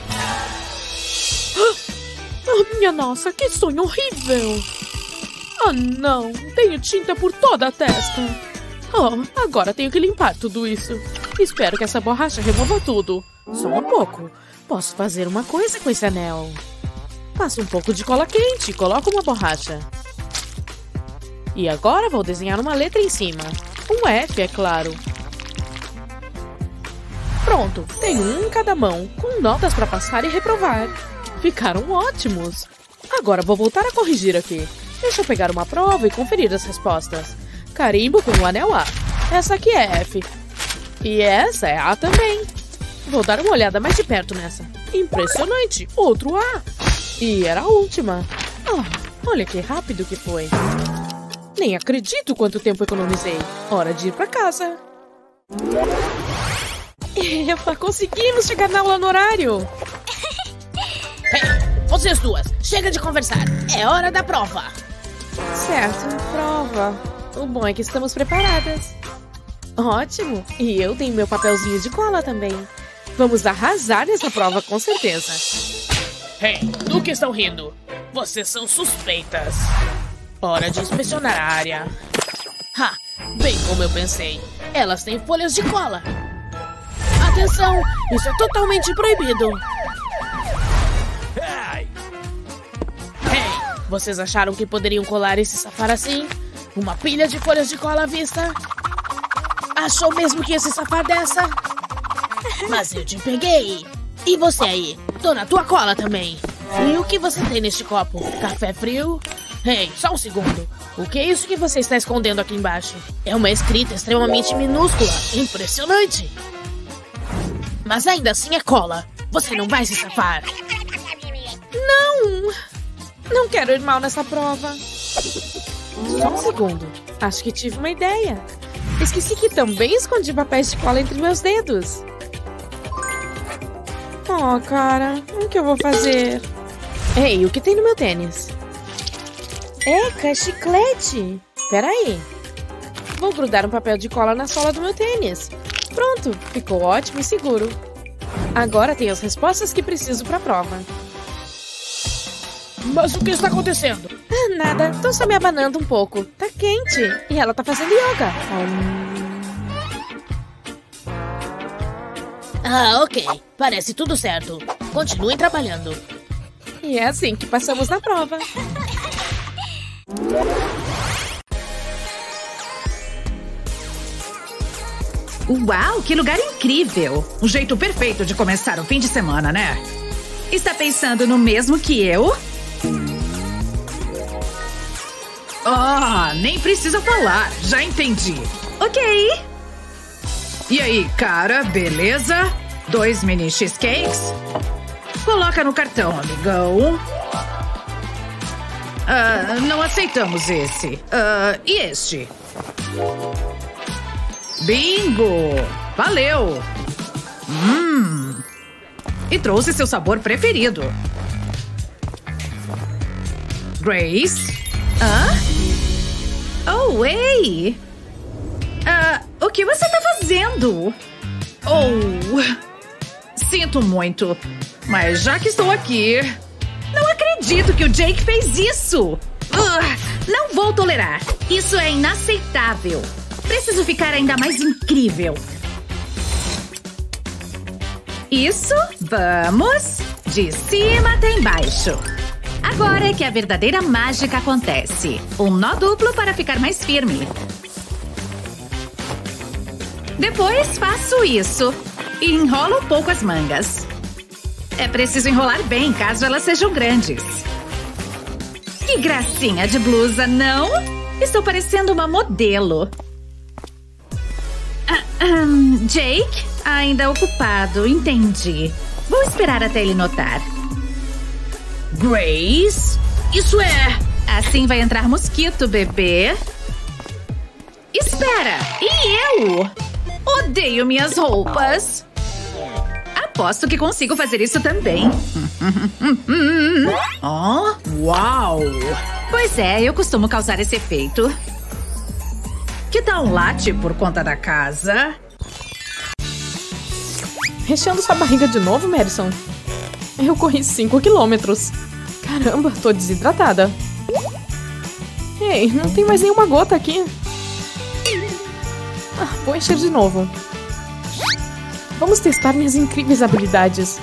Minha nossa, que sonho horrível. Não, tenho tinta por toda a testa. Agora tenho que limpar tudo isso. Espero que essa borracha remova tudo. Só um pouco. Posso fazer uma coisa com esse anel. Passo um pouco de cola quente e coloco uma borracha. E agora vou desenhar uma letra em cima. Um F, é claro. Pronto, tenho um em cada mão, com notas para passar e reprovar. Ficaram ótimos. Agora vou voltar a corrigir aqui. Deixa eu pegar uma prova e conferir as respostas. Carimbo com o anel A. Essa aqui é F. E essa é A também. Vou dar uma olhada mais de perto nessa. Impressionante! Outro A. E era a última. Olha que rápido que foi. Nem acredito quanto tempo economizei. Hora de ir pra casa. Epa, conseguimos chegar na aula no horário. Ei, vocês duas, chega de conversar. É hora da prova. Certo, prova. O bom é que estamos preparadas. Ótimo. E eu tenho meu papelzinho de cola também. Vamos arrasar nessa prova com certeza. Ei, do que estão rindo? Vocês são suspeitas. Hora de inspecionar a área. Bem como eu pensei. Elas têm folhas de cola. Atenção, isso é totalmente proibido. Ei, vocês acharam que poderiam colar e se safar assim? Uma pilha de folhas de cola à vista? Achou mesmo que ia se safar dessa? Mas eu te peguei. E você aí? Tô na tua cola também. E o que você tem neste copo? Café frio? Ei, só um segundo. O que é isso que você está escondendo aqui embaixo? É uma escrita extremamente minúscula. Impressionante. Mas ainda assim é cola. Você não vai se safar. Não quero ir mal nessa prova. Só um segundo. Acho que tive uma ideia. Esqueci que também escondi papéis de cola entre meus dedos. Cara, o que eu vou fazer? Ei, o que tem no meu tênis? Eca, chiclete. Peraí. Vou grudar um papel de cola na sola do meu tênis. Pronto, ficou ótimo e seguro. Agora tenho as respostas que preciso para a prova. Mas o que está acontecendo? Nada, tô só me abanando um pouco. Tá quente. E ela tá fazendo yoga. Ok. Parece tudo certo. Continuem trabalhando. E é assim que passamos na prova. Uau, que lugar incrível! Um jeito perfeito de começar o fim de semana, né? Está pensando no mesmo que eu? Nem precisa falar. Já entendi. Ok. E aí, cara, beleza? 2 mini cheesecakes? Coloca no cartão, amigão. Não aceitamos esse. E este? Bingo! Valeu! E trouxe seu sabor preferido. Grace? Oh, ei! O que você tá fazendo? Sinto muito. Mas já que estou aqui... Não acredito que o Jake fez isso! Não vou tolerar. Isso é inaceitável. Preciso ficar ainda mais incrível. Isso, vamos. De cima até embaixo. Agora é que a verdadeira mágica acontece. Um nó duplo para ficar mais firme. Depois faço isso. E enrolo um pouco as mangas. É preciso enrolar bem, caso elas sejam grandes. Que gracinha de blusa, não? Estou parecendo uma modelo. Jake? Ainda ocupado, entendi. Vou esperar até ele notar. Grace? Isso é... Assim vai entrar mosquito, bebê. Espera! E eu? Odeio minhas roupas. Aposto que consigo fazer isso também. Oh, uau! Pois é, eu costumo causar esse efeito. Que tal um latte por conta da casa? Recheando sua barriga de novo, Madison? Eu corri 5 quilômetros. Caramba, tô desidratada. Ei, não tem mais nenhuma gota aqui. Vou encher de novo. Vamos testar minhas incríveis habilidades.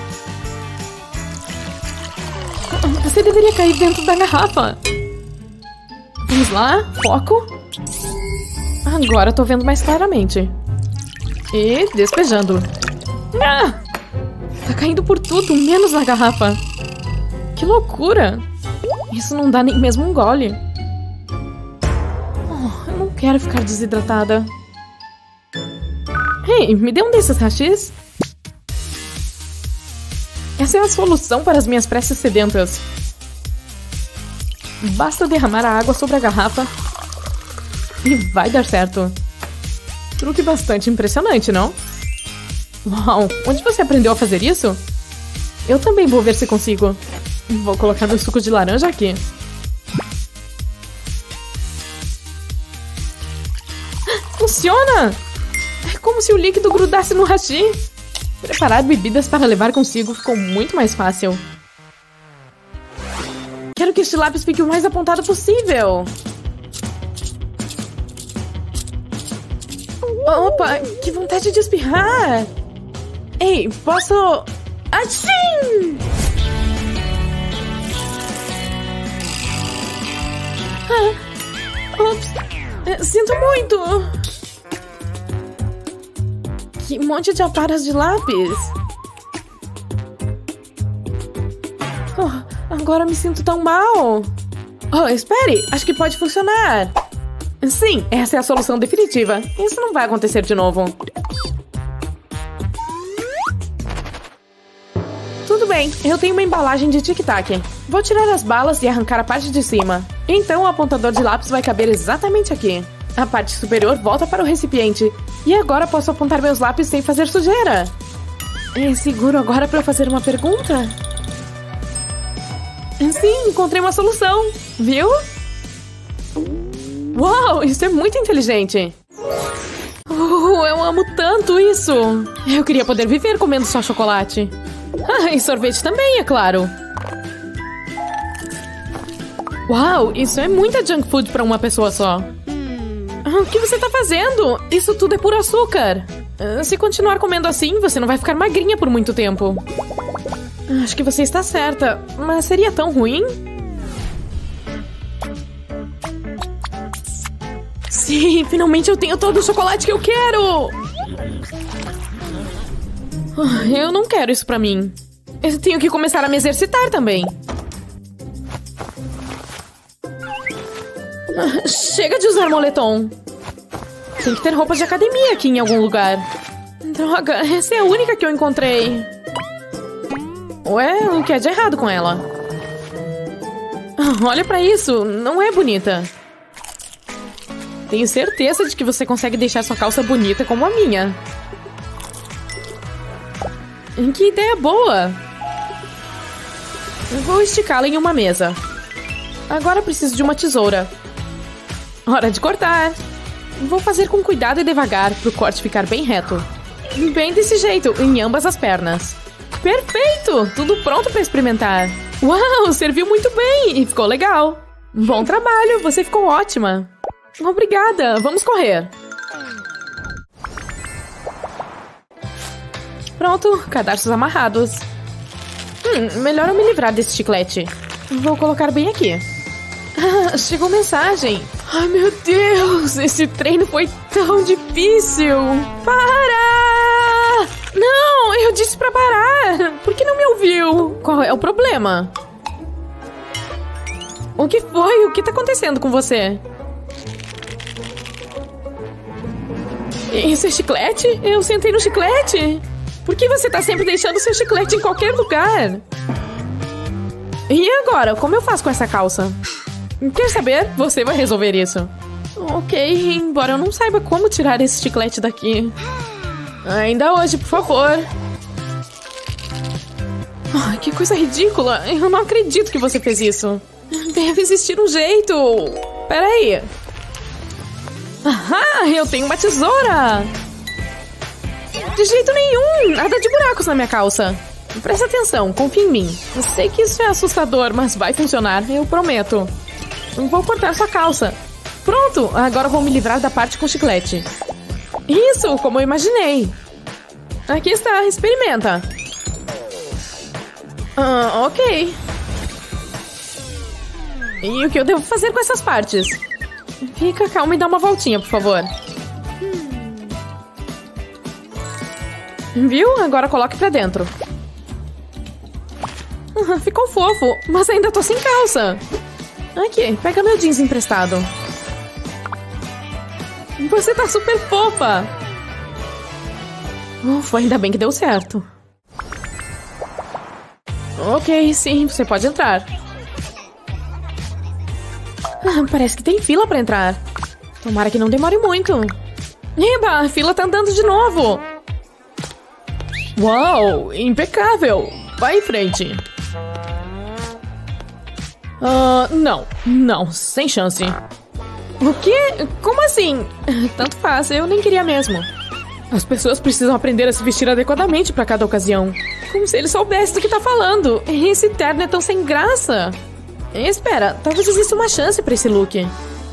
Você deveria cair dentro da garrafa. Vamos lá, foco. Agora tô vendo mais claramente. E despejando. Tá caindo por tudo, menos na garrafa. Que loucura. Isso não dá nem mesmo um gole. Eu não quero ficar desidratada. Ei, me dê um desses hashis. Essa é a solução para as minhas preces sedentas. Basta derramar a água sobre a garrafa e vai dar certo. Truque bastante impressionante, não? Uau, onde você aprendeu a fazer isso? Eu também vou ver se consigo. Vou colocar meu suco de laranja aqui. Funciona! É como se o líquido grudasse no hashi. Preparar bebidas para levar consigo ficou muito mais fácil. Quero que este lápis fique o mais apontado possível. Opa, que vontade de espirrar. Ei, posso... Achim! Ups, sinto muito. Que monte de aparas de lápis. Agora me sinto tão mal. Espere, acho que pode funcionar. Sim, essa é a solução definitiva. Isso não vai acontecer de novo. Tudo bem, eu tenho uma embalagem de tic-tac. Vou tirar as balas e arrancar a parte de cima. Então o apontador de lápis vai caber exatamente aqui. A parte superior volta para o recipiente. E agora posso apontar meus lápis sem fazer sujeira. É seguro agora para eu fazer uma pergunta? Sim, encontrei uma solução. Viu? Uau, isso é muito inteligente. Eu amo tanto isso. Eu queria poder viver comendo só chocolate. E sorvete também, é claro. Uau, isso é muita junk food para uma pessoa só. O que você tá fazendo? Isso tudo é puro açúcar. Se continuar comendo assim, você não vai ficar magrinha por muito tempo. Acho que você está certa, mas seria tão ruim? Sim, finalmente eu tenho todo o chocolate que eu quero! Eu não quero isso pra mim. Eu tenho que começar a me exercitar também. Chega de usar moletom. Tem que ter roupas de academia aqui em algum lugar. Droga, essa é a única que eu encontrei. Ué, o que é de errado com ela? Olha pra isso, não é bonita. Tenho certeza de que você consegue deixar sua calça bonita como a minha. Que ideia boa! Vou esticá-la em uma mesa. Agora preciso de uma tesoura. Hora de cortar. Vou fazer com cuidado e devagar para o corte ficar bem reto. Bem desse jeito, em ambas as pernas. Perfeito! Tudo pronto para experimentar. Uau, serviu muito bem e ficou legal. Bom trabalho, você ficou ótima. Obrigada, vamos correr. Pronto, cadarços amarrados. Melhor eu me livrar desse chiclete. Vou colocar bem aqui. Chegou mensagem. Ai, meu Deus, esse treino foi tão difícil. Para! Não, eu disse pra parar. Por que não me ouviu? Qual é o problema? O que foi? O que tá acontecendo com você? Isso é chiclete? Eu sentei no chiclete. Por que você tá sempre deixando seu chiclete em qualquer lugar? E agora? Como eu faço com essa calça? Quer saber? Você vai resolver isso. Ok, embora eu não saiba como tirar esse chiclete daqui. Ainda hoje, por favor. Ai, que coisa ridícula. Eu não acredito que você fez isso. Deve existir um jeito. Peraí. Ahá, eu tenho uma tesoura. De jeito nenhum. Nada de buracos na minha calça. Presta atenção, confia em mim. Eu sei que isso é assustador, mas vai funcionar, eu prometo. Vou cortar sua calça. Pronto, agora vou me livrar da parte com chiclete. Isso, como eu imaginei. Aqui está, experimenta. Ok. E o que eu devo fazer com essas partes? Fica calma e dá uma voltinha, por favor. Viu? Agora coloque pra dentro. Ficou fofo, mas ainda tô sem calça. Aqui, pega meu jeans emprestado. Você tá super fofa. Ufa, ainda bem que deu certo. Ok, sim, você pode entrar. Parece que tem fila pra entrar. Tomara que não demore muito. Eba, a fila tá andando de novo. Uau, impecável. Vai em frente. Não, sem chance. O quê? Como assim? Tanto faz, eu nem queria mesmo. As pessoas precisam aprender a se vestir adequadamente pra cada ocasião. Como se eles soubessem do que tá falando. Esse terno é tão sem graça. Espera, talvez exista uma chance pra esse look.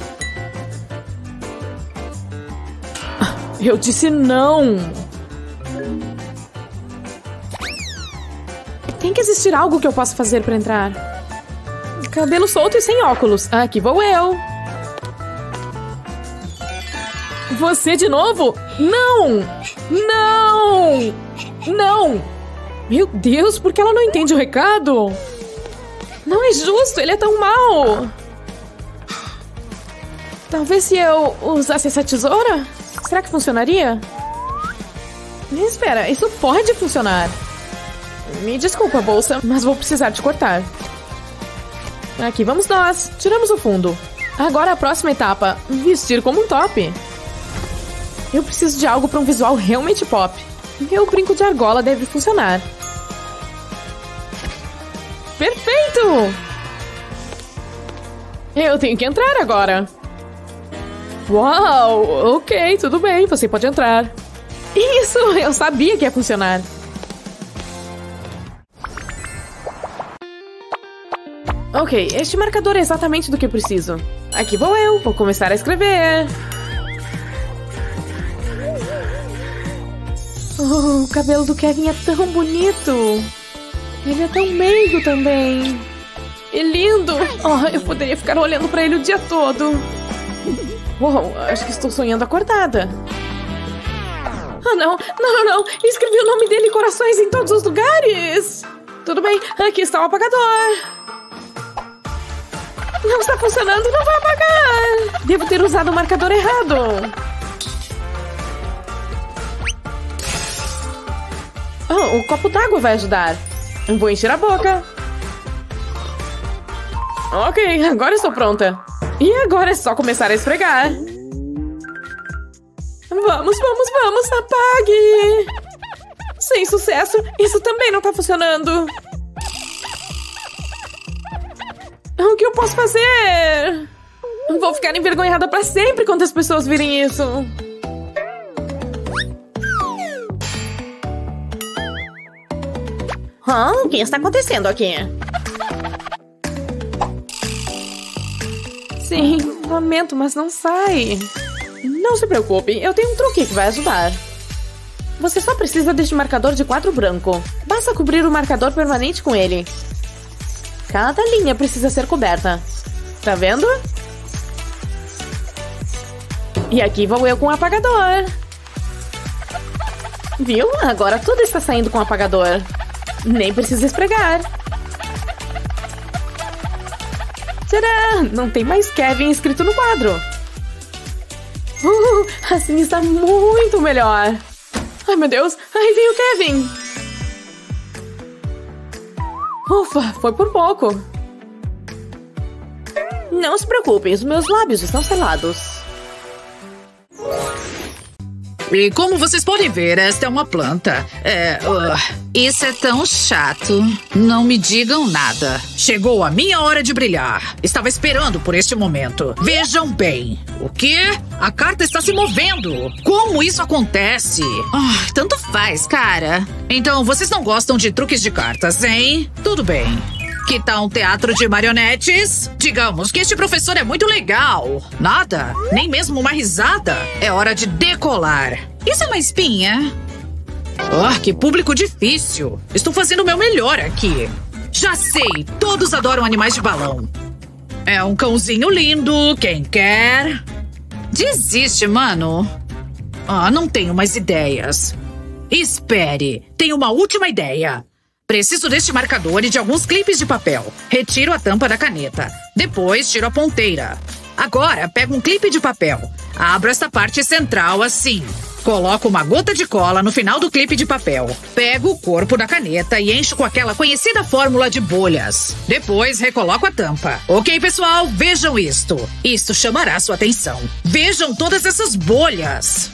Eu disse não. Tem que existir algo que eu possa fazer pra entrar. Cabelo solto e sem óculos. Aqui vou eu. Você de novo? Não! Não! Não! Meu Deus, por que ela não entende o recado? Não é justo, ele é tão mau. Talvez se eu usasse essa tesoura? Será que funcionaria? Espera, isso pode funcionar. Me desculpa, bolsa, mas vou precisar te cortar. Aqui vamos nós. Tiramos o fundo. Agora a próxima etapa. Vestir como um top. Eu preciso de algo para um visual realmente pop. Meu brinco de argola deve funcionar. Perfeito! Eu tenho que entrar agora. Uau! Ok, tudo bem, você pode entrar. Isso! Eu sabia que ia funcionar. Ok, este marcador é exatamente do que eu preciso. Aqui vou eu, vou começar a escrever. Oh, o cabelo do Kevin é tão bonito. Ele é tão meigo também. E lindo. Oh, eu poderia ficar olhando pra ele o dia todo. Uou, acho que estou sonhando acordada. Ah, não. Escrevi o nome dele em corações em todos os lugares. Tudo bem, aqui está o apagador. Não está funcionando, não vai apagar. Devo ter usado o marcador errado. Oh, o copo d'água vai ajudar. Vou encher a boca. Ok, agora estou pronta. E agora é só começar a esfregar. Vamos, apague. Sem sucesso, isso também não está funcionando. O que eu posso fazer? Vou ficar envergonhada pra sempre quando as pessoas virem isso. O que está acontecendo aqui? Sim, lamento, mas não sai. Não se preocupe, eu tenho um truque que vai ajudar. Você só precisa deste marcador de quadro branco. Basta cobrir o marcador permanente com ele. Cada linha precisa ser coberta. Tá vendo? E aqui vou eu com o apagador. Viu? Agora tudo está saindo com o apagador. Nem precisa esfregar. Tcharam! Não tem mais Kevin escrito no quadro. Assim está muito melhor. Ai, meu Deus. Aí vem o Kevin. Ufa, foi por pouco. Não se preocupem, os meus lábios estão selados. E como vocês podem ver, esta é uma planta. Isso é tão chato. Não me digam nada. Chegou a minha hora de brilhar. Estava esperando por este momento. Vejam bem. O quê? A carta está se movendo. Como isso acontece? Tanto faz, cara. Então, vocês não gostam de truques de cartas, hein? Tudo bem. Que tal um teatro de marionetes? Digamos que este professor é muito legal. Nada, nem mesmo uma risada. É hora de decolar. Isso é uma espinha? Que público difícil. Estou fazendo o meu melhor aqui. Já sei, todos adoram animais de balão. É um cãozinho lindo, quem quer? Desiste, mano. Não tenho mais ideias. Espere, tenho uma última ideia. Preciso deste marcador e de alguns clipes de papel. Retiro a tampa da caneta. Depois tiro a ponteira. Agora pego um clipe de papel. Abro esta parte central assim. Coloco uma gota de cola no final do clipe de papel. Pego o corpo da caneta e encho com aquela conhecida fórmula de bolhas. Depois recoloco a tampa. Ok, pessoal, vejam isto. Isso chamará sua atenção. Vejam todas essas bolhas.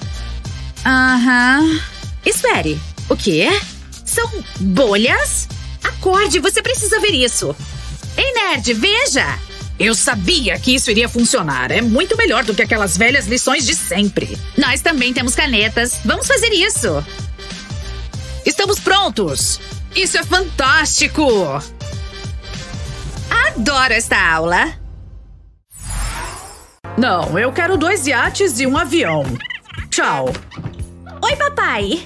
Espere, o quê? São bolhas? Acorde, você precisa ver isso. Ei, nerd, veja! Eu sabia que isso iria funcionar. É muito melhor do que aquelas velhas lições de sempre. Nós também temos canetas. Vamos fazer isso. Estamos prontos. Isso é fantástico. Adoro esta aula. Não, eu quero 2 iates e um avião. Tchau. Oi, papai.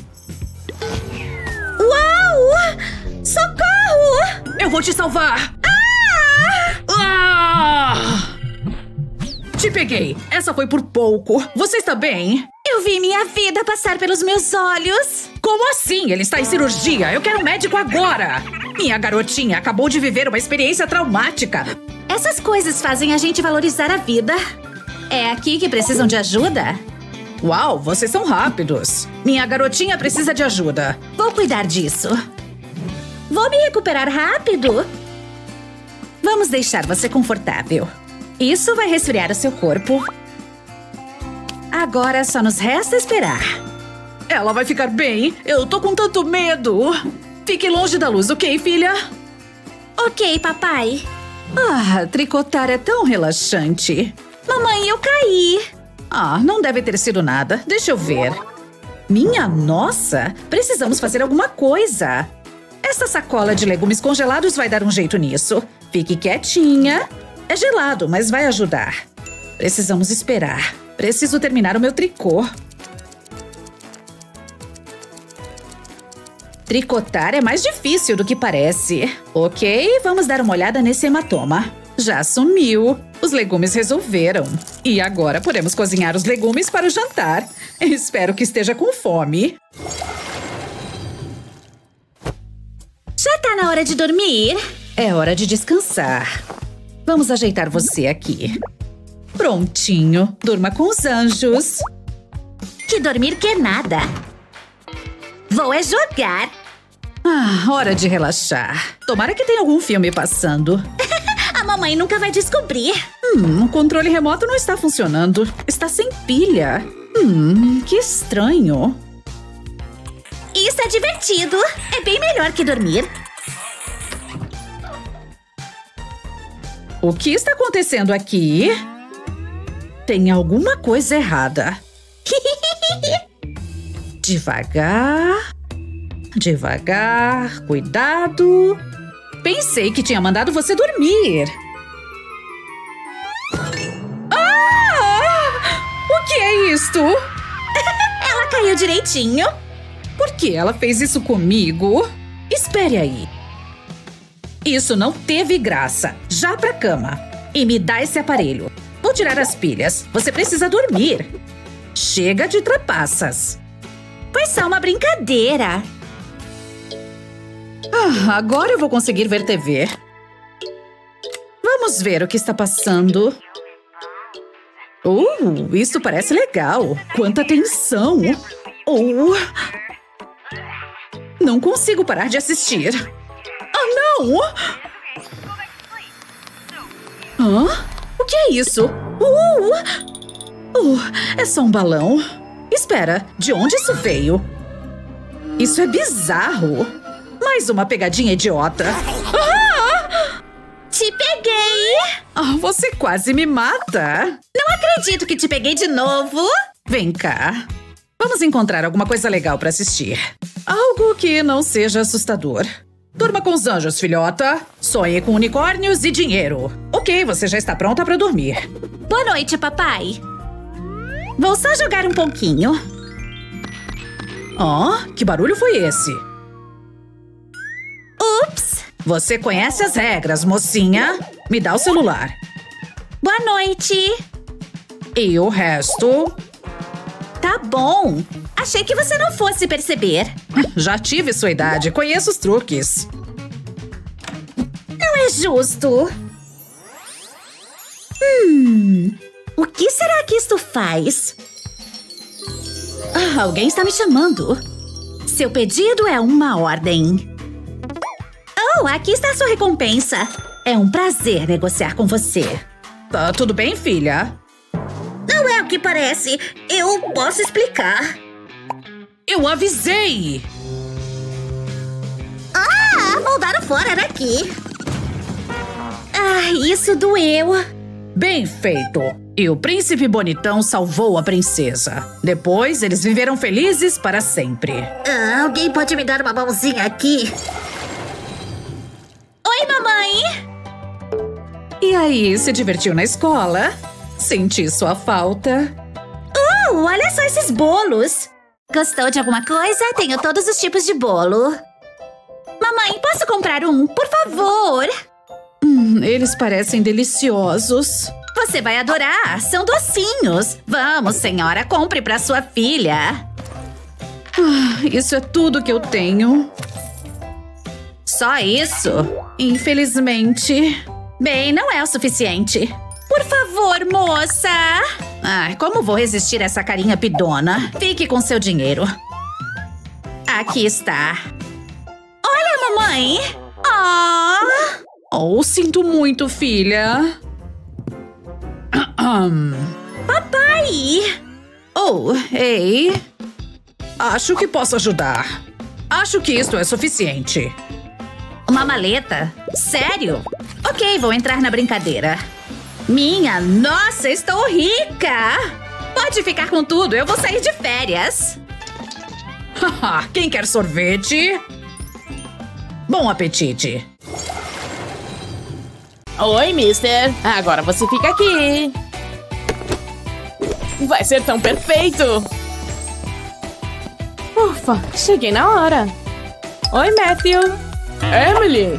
Uau! Socorro! Eu vou te salvar. Te peguei. Essa foi por pouco. Você está bem? Eu vi minha vida passar pelos meus olhos. Como assim? Ele está em cirurgia. Eu quero um médico agora. Minha garotinha acabou de viver uma experiência traumática. Essas coisas fazem a gente valorizar a vida. É aqui que precisam de ajuda? Uau, vocês são rápidos. Minha garotinha precisa de ajuda. Vou cuidar disso. Vou me recuperar rápido. Vamos deixar você confortável. Isso vai resfriar o seu corpo. Agora só nos resta esperar. Ela vai ficar bem. Eu tô com tanto medo. Fique longe da luz, ok, filha? Ok, papai. Tricotar é tão relaxante. Mamãe, eu caí. Não deve ter sido nada. Deixa eu ver. Minha nossa! Precisamos fazer alguma coisa. Essa sacola de legumes congelados vai dar um jeito nisso. Fique quietinha. É gelado, mas vai ajudar. Precisamos esperar. Preciso terminar o meu tricô. Tricotar é mais difícil do que parece. Ok, vamos dar uma olhada nesse hematoma. Já sumiu. Os legumes resolveram. E agora podemos cozinhar os legumes para o jantar. Espero que esteja com fome. Já tá na hora de dormir? É hora de descansar. Vamos ajeitar você aqui. Prontinho. Durma com os anjos. Que dormir que nada. Vou é jogar. Hora de relaxar. Tomara que tenha algum filme passando. A mamãe nunca vai descobrir. O controle remoto não está funcionando. Está sem pilha. Que estranho. Isso é divertido. É bem melhor que dormir. O que está acontecendo aqui? Tem alguma coisa errada. Devagar. Devagar. Cuidado. Pensei que tinha mandado você dormir. O que é isto? Ela caiu direitinho. Por que ela fez isso comigo? Espere aí. Isso não teve graça. Já pra cama. E me dá esse aparelho. Vou tirar as pilhas. Você precisa dormir. Chega de trapaças. Foi só uma brincadeira. Agora eu vou conseguir ver TV. Vamos ver o que está passando. Isso parece legal. Quanta tensão. Não consigo parar de assistir. Não! O que é isso? É só um balão. Espera, de onde isso veio? Isso é bizarro. Mais uma pegadinha idiota. Te peguei! Você quase me mata. Não acredito que te peguei de novo. Vem cá. Vamos encontrar alguma coisa legal pra assistir. Algo que não seja assustador. Durma com os anjos, filhota. Sonhe com unicórnios e dinheiro. Ok, você já está pronta pra dormir. Boa noite, papai. Vou só jogar um pouquinho. Que barulho foi esse? Ups! Você conhece as regras, mocinha. Me dá o celular. Boa noite. E o resto? Tá bom. Achei que você não fosse perceber. Já tive sua idade, conheço os truques. Não é justo. O que será que isto faz? Alguém está me chamando. Seu pedido é uma ordem. Oh, aqui está a sua recompensa. É um prazer negociar com você. Tá tudo bem, filha? Não é o que parece. Eu posso explicar. Eu avisei! Vou dar o fora daqui. Isso doeu. Bem feito! E o príncipe bonitão salvou a princesa. Depois, eles viveram felizes para sempre. Alguém pode me dar uma mãozinha aqui? Oi, mamãe! E aí, se divertiu na escola? Senti sua falta. Olha só esses bolos! Gostou de alguma coisa? Tenho todos os tipos de bolo. Mamãe, posso comprar um, por favor? Eles parecem deliciosos. Você vai adorar, são docinhos. Vamos, senhora, compre para sua filha. Isso é tudo que eu tenho. Só isso? Infelizmente. Bem, não é o suficiente. Por favor, moça. Como vou resistir a essa carinha pidona? Fique com seu dinheiro. Aqui está. Olha, mamãe. Sinto muito, filha. Papai! Ei. Acho que posso ajudar. Acho que isto é suficiente. Uma maleta? Sério? Ok, vou entrar na brincadeira. Minha nossa, estou rica! Pode ficar com tudo, eu vou sair de férias. Quem quer sorvete? Bom apetite. Oi, mister. Agora você fica aqui. Vai ser tão perfeito. Ufa, cheguei na hora. Oi, Matthew. Emily.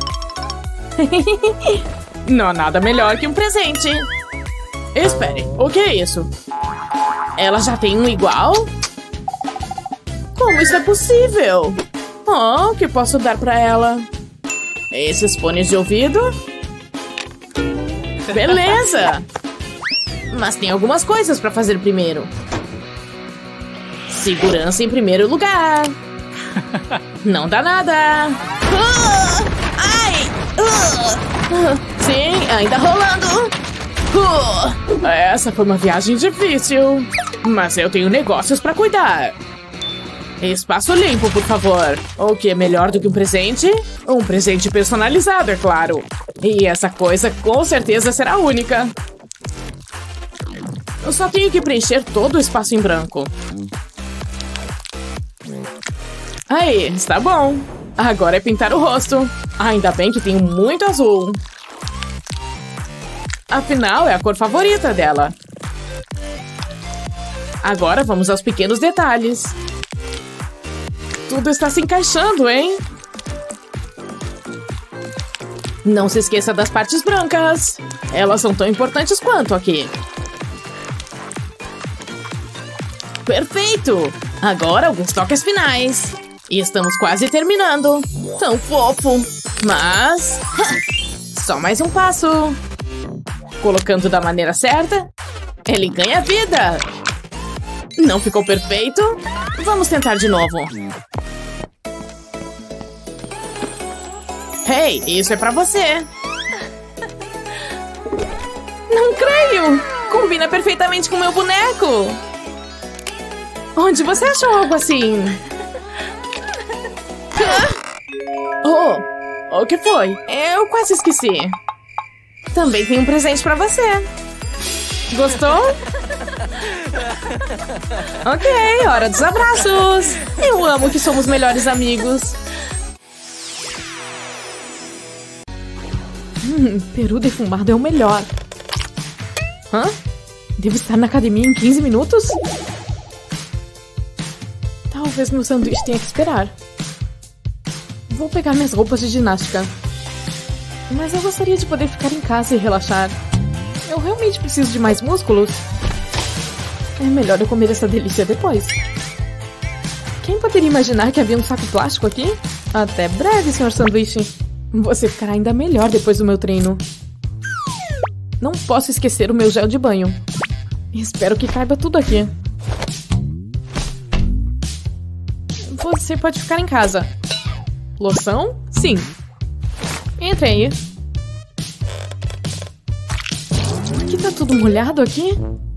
Não há nada melhor que um presente. Espere, o que é isso? Ela já tem um igual? Como isso é possível? O que posso dar pra ela? Esses fones de ouvido? Beleza! Mas tem algumas coisas pra fazer primeiro. Segurança em primeiro lugar. Não dá nada. Sim, ainda rolando. Essa foi uma viagem difícil. Mas eu tenho negócios pra cuidar. Espaço limpo, por favor. O que é melhor do que um presente? Um presente personalizado, é claro. E essa coisa com certeza será única. Eu só tenho que preencher todo o espaço em branco. Aí, está bom. Agora é pintar o rosto. Ainda bem que tenho muito azul. Afinal, é a cor favorita dela. Agora vamos aos pequenos detalhes. Tudo está se encaixando, hein? Não se esqueça das partes brancas. Elas são tão importantes quanto aqui. Perfeito! Agora alguns toques finais. E estamos quase terminando. Tão fofo. Mas... só mais um passo. Colocando da maneira certa, ele ganha vida. Não ficou perfeito? Vamos tentar de novo. Hey, isso é pra você. Não creio! Combina perfeitamente com meu boneco. Onde você achou algo assim? Oh, o que foi? Eu quase esqueci. Também tem um presente pra você. Gostou? Ok, hora dos abraços. Eu amo que somos melhores amigos. Peru defumado é o melhor. Hã? Devo estar na academia em 15 minutos? Talvez meu sanduíche tenha que esperar. Vou pegar minhas roupas de ginástica. Mas eu gostaria de poder ficar em casa e relaxar. Eu realmente preciso de mais músculos. É melhor eu comer essa delícia depois. Quem poderia imaginar que havia um saco plástico aqui? Até breve, senhor sanduíche. Você ficará ainda melhor depois do meu treino. Não posso esquecer o meu gel de banho. Espero que caiba tudo aqui. Você pode ficar em casa. Loção? Sim. Entre aí. Por que tá tudo molhado aqui?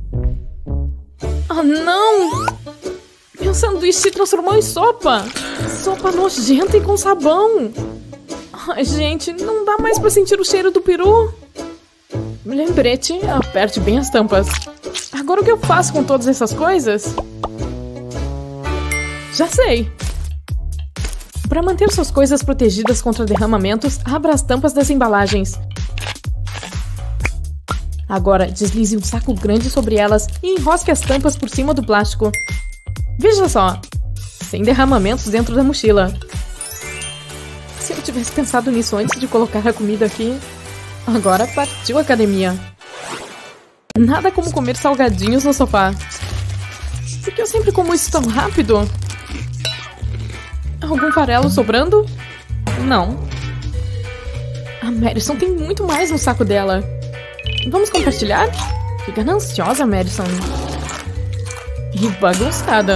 Ah, não! Meu sanduíche se transformou em sopa! Sopa nojenta e com sabão! Ai, gente, não dá mais pra sentir o cheiro do peru. Lembrete, aperte bem as tampas. Agora o que eu faço com todas essas coisas? Já sei! Para manter suas coisas protegidas contra derramamentos, abra as tampas das embalagens. Agora, deslize um saco grande sobre elas e enrosque as tampas por cima do plástico. Veja só! Sem derramamentos dentro da mochila. Se eu tivesse pensado nisso antes de colocar a comida aqui... Agora partiu a academia. Nada como comer salgadinhos no sofá. Por que eu sempre como isso tão rápido? Algum farelo sobrando? Não. A Madison tem muito mais no saco dela. Vamos compartilhar? Que gananciosa, Madison. E bagunçada.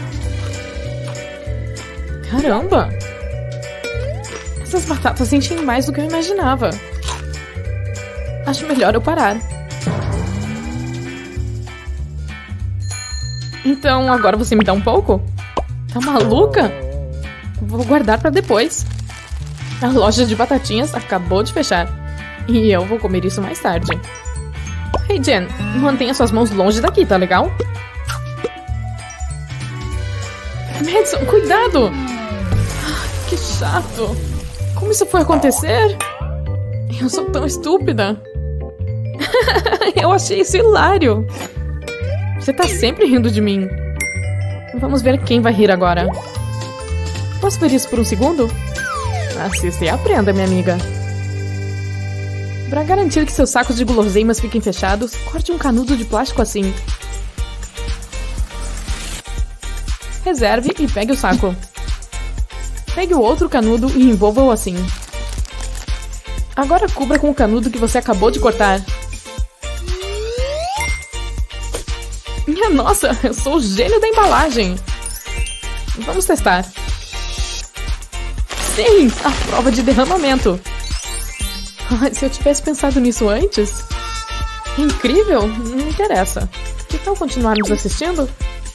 Caramba! Essas batatas enchem mais do que eu imaginava. Acho melhor eu parar. Então, agora você me dá um pouco? Tá maluca? Vou guardar pra depois. A loja de batatinhas acabou de fechar. E eu vou comer isso mais tarde. Hey, Jen, mantenha suas mãos longe daqui, tá legal? Madison, cuidado! Que chato! Como isso foi acontecer? Eu sou tão estúpida. Eu achei isso hilário. Você tá sempre rindo de mim. Vamos ver quem vai rir agora. Posso ver isso por um segundo? Assista e aprenda, minha amiga. Para garantir que seus sacos de guloseimas fiquem fechados, corte um canudo de plástico assim. Reserve e pegue o saco. Pegue o outro canudo e envolva-o assim. Agora cubra com o canudo que você acabou de cortar. Minha nossa, eu sou o gênio da embalagem. Vamos testar. Sim, a prova de derramamento. Se eu tivesse pensado nisso antes... Incrível, não interessa. Que tal continuarmos assistindo?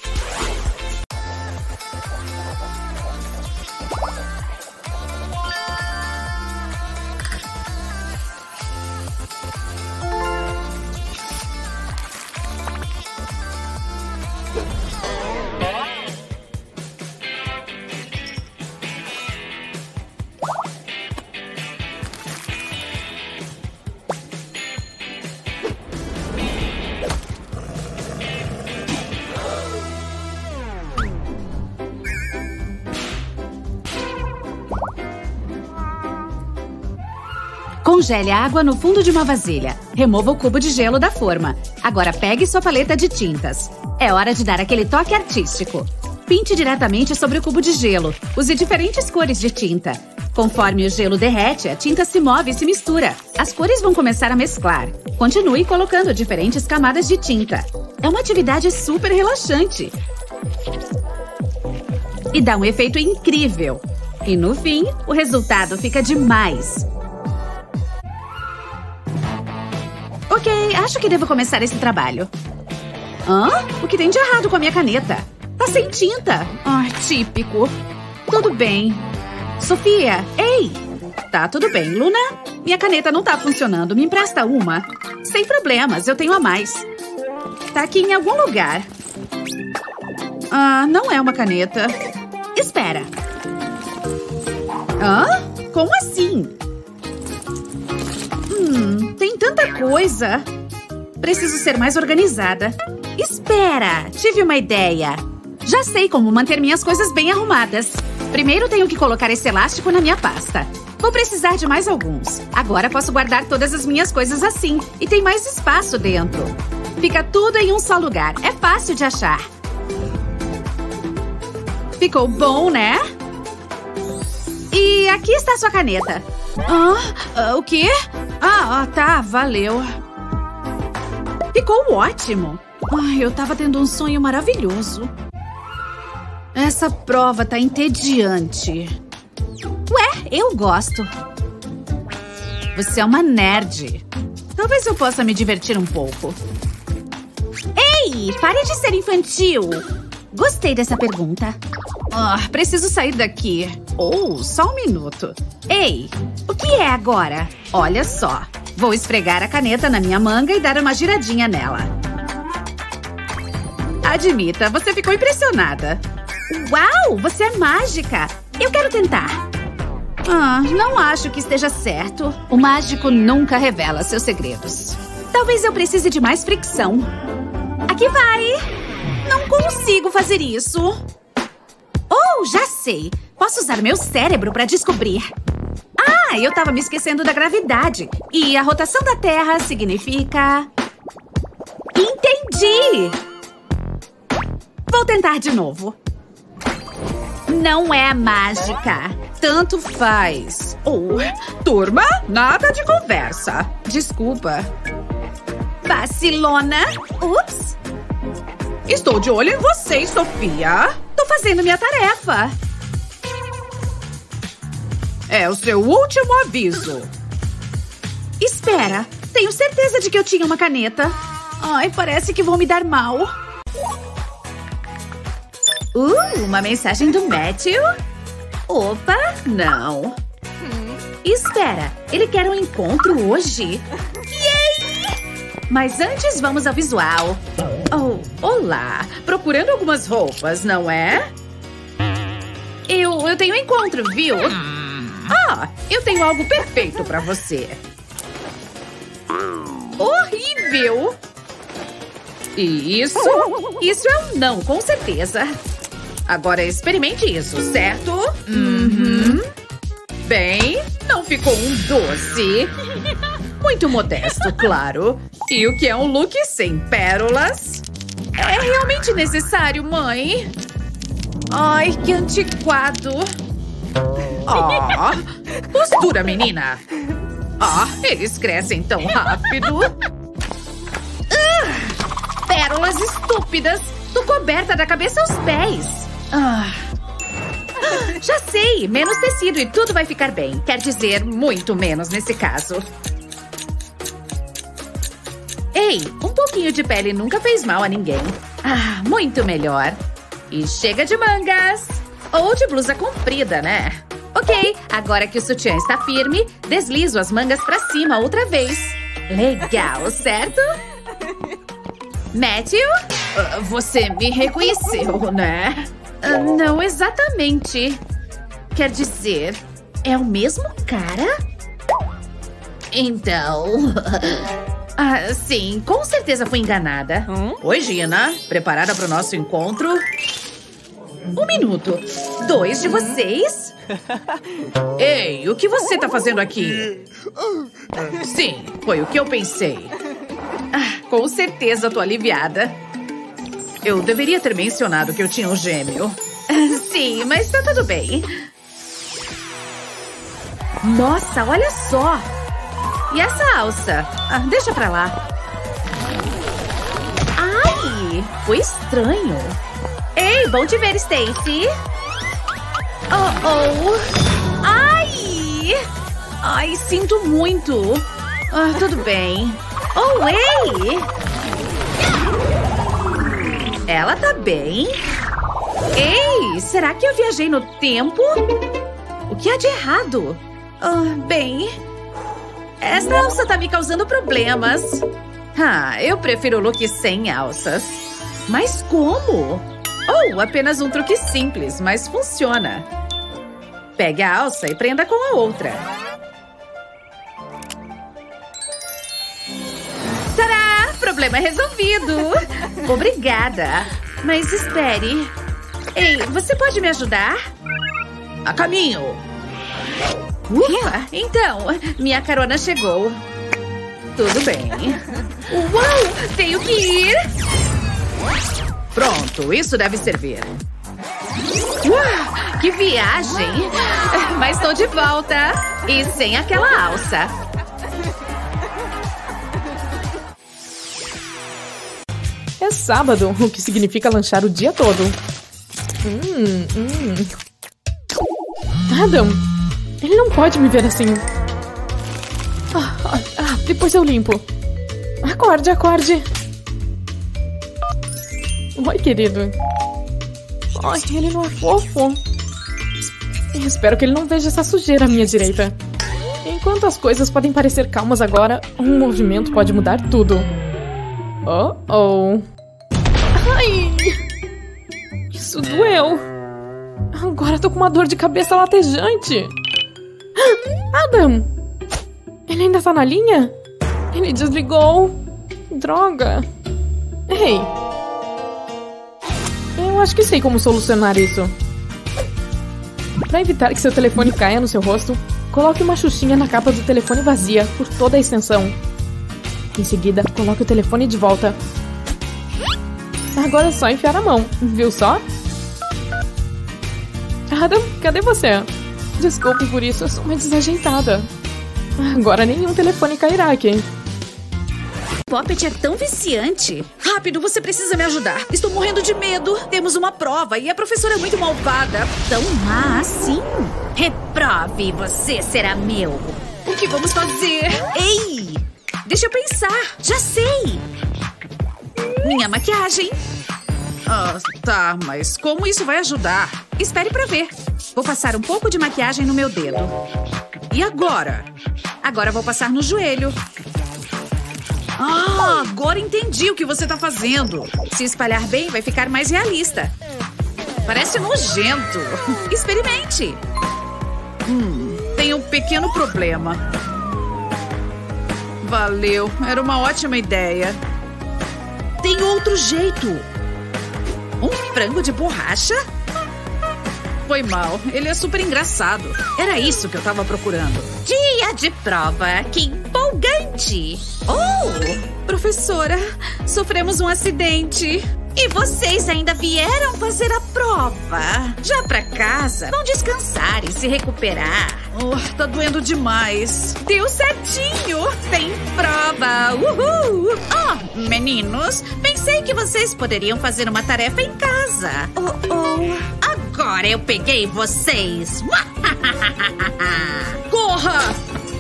Congele a água no fundo de uma vasilha. Remova o cubo de gelo da forma. Agora pegue sua paleta de tintas. É hora de dar aquele toque artístico. Pinte diretamente sobre o cubo de gelo. Use diferentes cores de tinta. Conforme o gelo derrete, a tinta se move e se mistura. As cores vão começar a mesclar. Continue colocando diferentes camadas de tinta. É uma atividade super relaxante. E dá um efeito incrível. E no fim, o resultado fica demais. Ok, acho que devo começar esse trabalho. Hã? O que tem de errado com a minha caneta? Tá Tava sem tinta. Ai, típico. Tudo bem. Sofia, ei! Tá, tudo bem. Luna, minha caneta não tá funcionando. Me empresta uma. Sem problemas, eu tenho a mais. Tá aqui em algum lugar. Ah, não é uma caneta. Espera. Hã? Como assim? Tem tanta coisa. Preciso ser mais organizada. Espera, tive uma ideia. Já sei como manter minhas coisas bem arrumadas. Primeiro tenho que colocar esse elástico na minha pasta. Vou precisar de mais alguns. Agora posso guardar todas as minhas coisas assim. E tem mais espaço dentro. Fica tudo em um só lugar. É fácil de achar. Ficou bom, né? E aqui está sua caneta. O quê? Tá, valeu. Ficou ótimo. Ai, eu tava tendo um sonho maravilhoso. Essa prova tá entediante. Ué, eu gosto. Você é uma nerd. Talvez eu possa me divertir um pouco. Ei, pare de ser infantil. Gostei dessa pergunta. Preciso sair daqui. Só um minuto. Ei, o que é agora? Olha só. Vou esfregar a caneta na minha manga e dar uma giradinha nela. Admita, você ficou impressionada. Uau, você é mágica. Eu quero tentar. Não acho que esteja certo. O mágico nunca revela seus segredos. Talvez eu precise de mais fricção. Aqui vai. Não consigo fazer isso. Já sei. Posso usar meu cérebro para descobrir. Eu tava me esquecendo da gravidade. E a rotação da Terra significa... Entendi! Vou tentar de novo. Não é mágica. Tanto faz. Turma, nada de conversa. Desculpa. Vacilona. Ups. Estou de olho em você, Sofia. Tô fazendo minha tarefa. É o seu último aviso. Espera. Tenho certeza de que eu tinha uma caneta. Parece que vão me dar mal. Uma mensagem do Matthew? Opa, não. Espera, ele quer um encontro hoje? Yay! Mas antes vamos ao visual. Olá. Procurando algumas roupas, não é? Eu tenho um encontro, viu? Eu tenho algo perfeito pra você. Horrível! E isso é um não, com certeza. Agora experimente isso, certo? Bem, não ficou um doce. Muito modesto, claro. E o que é um look sem pérolas? É realmente necessário, mãe? Ai, que antiquado. Postura, menina. Eles crescem tão rápido. Pérolas estúpidas. Tô coberta da cabeça aos pés. Já sei. Menos tecido e tudo vai ficar bem. Quer dizer, muito menos nesse caso. Ei, um pouquinho de pele nunca fez mal a ninguém. Muito melhor. E chega de mangas. Ou de blusa comprida, né? Ok, agora que o sutiã está firme, deslizo as mangas pra cima outra vez. Legal, certo? Matthew? Você me reconheceu, né? Não exatamente. Quer dizer, é o mesmo cara? Então... sim, com certeza fui enganada. Oi, Gina. Preparada para o nosso encontro? 1 minuto. 2 de vocês? Ei, o que você tá fazendo aqui? Sim, foi o que eu pensei. Com certeza tô aliviada. Eu deveria ter mencionado que eu tinha um gêmeo. Sim, mas tá tudo bem. Nossa, olha só. E essa alça? Deixa pra lá. Ai, foi estranho. Ei, bom te ver, Stacy. Ai, sinto muito. Tudo bem. Ei! Ela tá bem? Ei, será que eu viajei no tempo? O que há de errado? Bem, esta alça tá me causando problemas. Eu prefiro o look sem alças. Mas como? Apenas um truque simples, mas funciona. Pegue a alça e prenda com a outra. Tadá! Problema resolvido. Obrigada. Mas espere. Ei, você pode me ajudar? A caminho. Ufa! Então, minha carona chegou. Tudo bem. Uau! Tenho que ir. Pronto, isso deve servir. Uau! Que viagem! Mas estou de volta. E sem aquela alça. É sábado, o que significa lanchar o dia todo. Adam, ele não pode me ver assim. Depois eu limpo. Acorde, acorde. Oi, querido. Ai, ele não é fofo. Espero que ele não veja essa sujeira à minha direita. Enquanto as coisas podem parecer calmas agora, um movimento pode mudar tudo. Ai! Isso doeu. Agora tô com uma dor de cabeça latejante. Adam! Ele ainda tá na linha? Ele desligou. Droga. Ei. Eu acho que sei como solucionar isso. Para evitar que seu telefone caia no seu rosto, coloque uma xuxinha na capa do telefone vazia por toda a extensão. Em seguida, coloque o telefone de volta. Agora é só enfiar a mão, viu só? Adam, cadê você? Desculpe por isso, eu sou uma desajeitada. Agora nenhum telefone cairá aqui. Poppet é tão viciante. Rápido, você precisa me ajudar. Estou morrendo de medo. Temos uma prova e a professora é muito malvada. Tão má assim? Reprove, você será meu. O que vamos fazer? Ei! Deixa eu pensar. Já sei. Minha maquiagem. Tá, mas como isso vai ajudar? Espere pra ver. Vou passar um pouco de maquiagem no meu dedo. E agora? Agora vou passar no joelho. Agora entendi o que você tá fazendo. Se espalhar bem, vai ficar mais realista. Parece nojento. Experimente. Tem um pequeno problema. Valeu, era uma ótima ideia. Tem outro jeito. Um frango de borracha? Foi mal, ele é super engraçado. Era isso que eu tava procurando. Dia de prova, que empolgante! Professora, sofremos um acidente. E vocês ainda vieram fazer a prova? Já pra casa, vão descansar e se recuperar. Tá doendo demais. Deu certinho! Tem prova! Uhul! Meninos, pensei que vocês poderiam fazer uma tarefa em casa. Agora eu peguei vocês! Corra!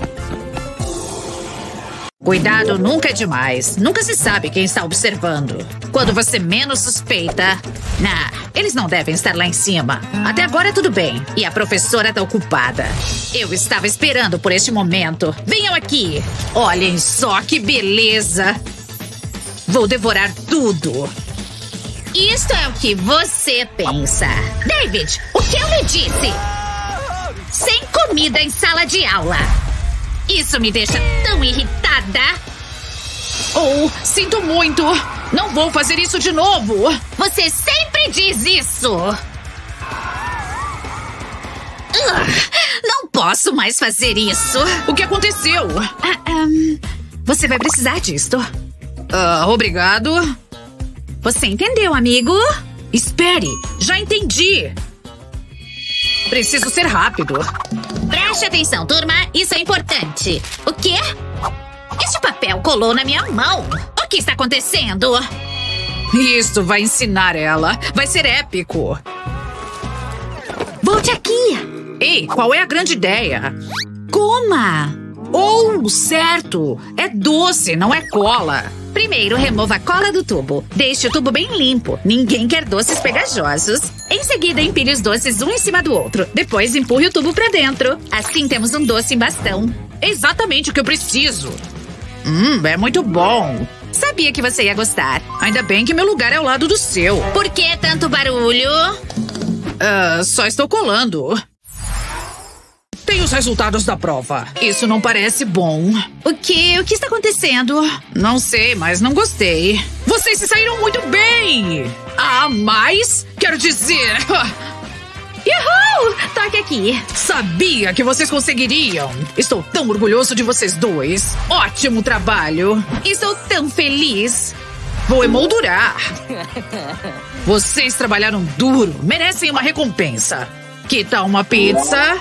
Cuidado nunca é demais. Nunca se sabe quem está observando. Quando você menos suspeita... eles não devem estar lá em cima. Até agora tudo bem. E a professora está ocupada. Eu estava esperando por este momento. Venham aqui. Olhem só que beleza. Vou devorar tudo. Isto é o que você pensa. David, o que eu lhe disse? Sem comida em sala de aula. Isso me deixa tão irritada. Sinto muito. Não vou fazer isso de novo. Você sempre diz isso. Não posso mais fazer isso. O que aconteceu? Você vai precisar disto. Obrigado. Você entendeu, amigo? Espere, já entendi. Preciso ser rápido. Preste atenção, turma. Isso é importante. O quê? Este papel colou na minha mão. O que está acontecendo? Isso vai ensinar ela. Vai ser épico. Volte aqui. Ei, qual é a grande ideia? Coma. Oh, certo! É doce, não é cola. Primeiro, remova a cola do tubo. Deixe o tubo bem limpo. Ninguém quer doces pegajosos. Em seguida, empilhe os doces um em cima do outro. Depois, empurre o tubo pra dentro. Assim, temos um doce em bastão. Exatamente o que eu preciso. É muito bom. Sabia que você ia gostar. Ainda bem que meu lugar é ao lado do seu. Por que tanto barulho? Só estou colando. Tem os resultados da prova. Isso não parece bom. O quê? O que está acontecendo? Não sei, mas não gostei. Vocês se saíram muito bem! Mas, quero dizer... Uhul! Toque aqui. Sabia que vocês conseguiriam. Estou tão orgulhoso de vocês dois. Ótimo trabalho. Estou tão feliz. Vou emoldurar. Vocês trabalharam duro. Merecem uma recompensa. Que tal uma pizza?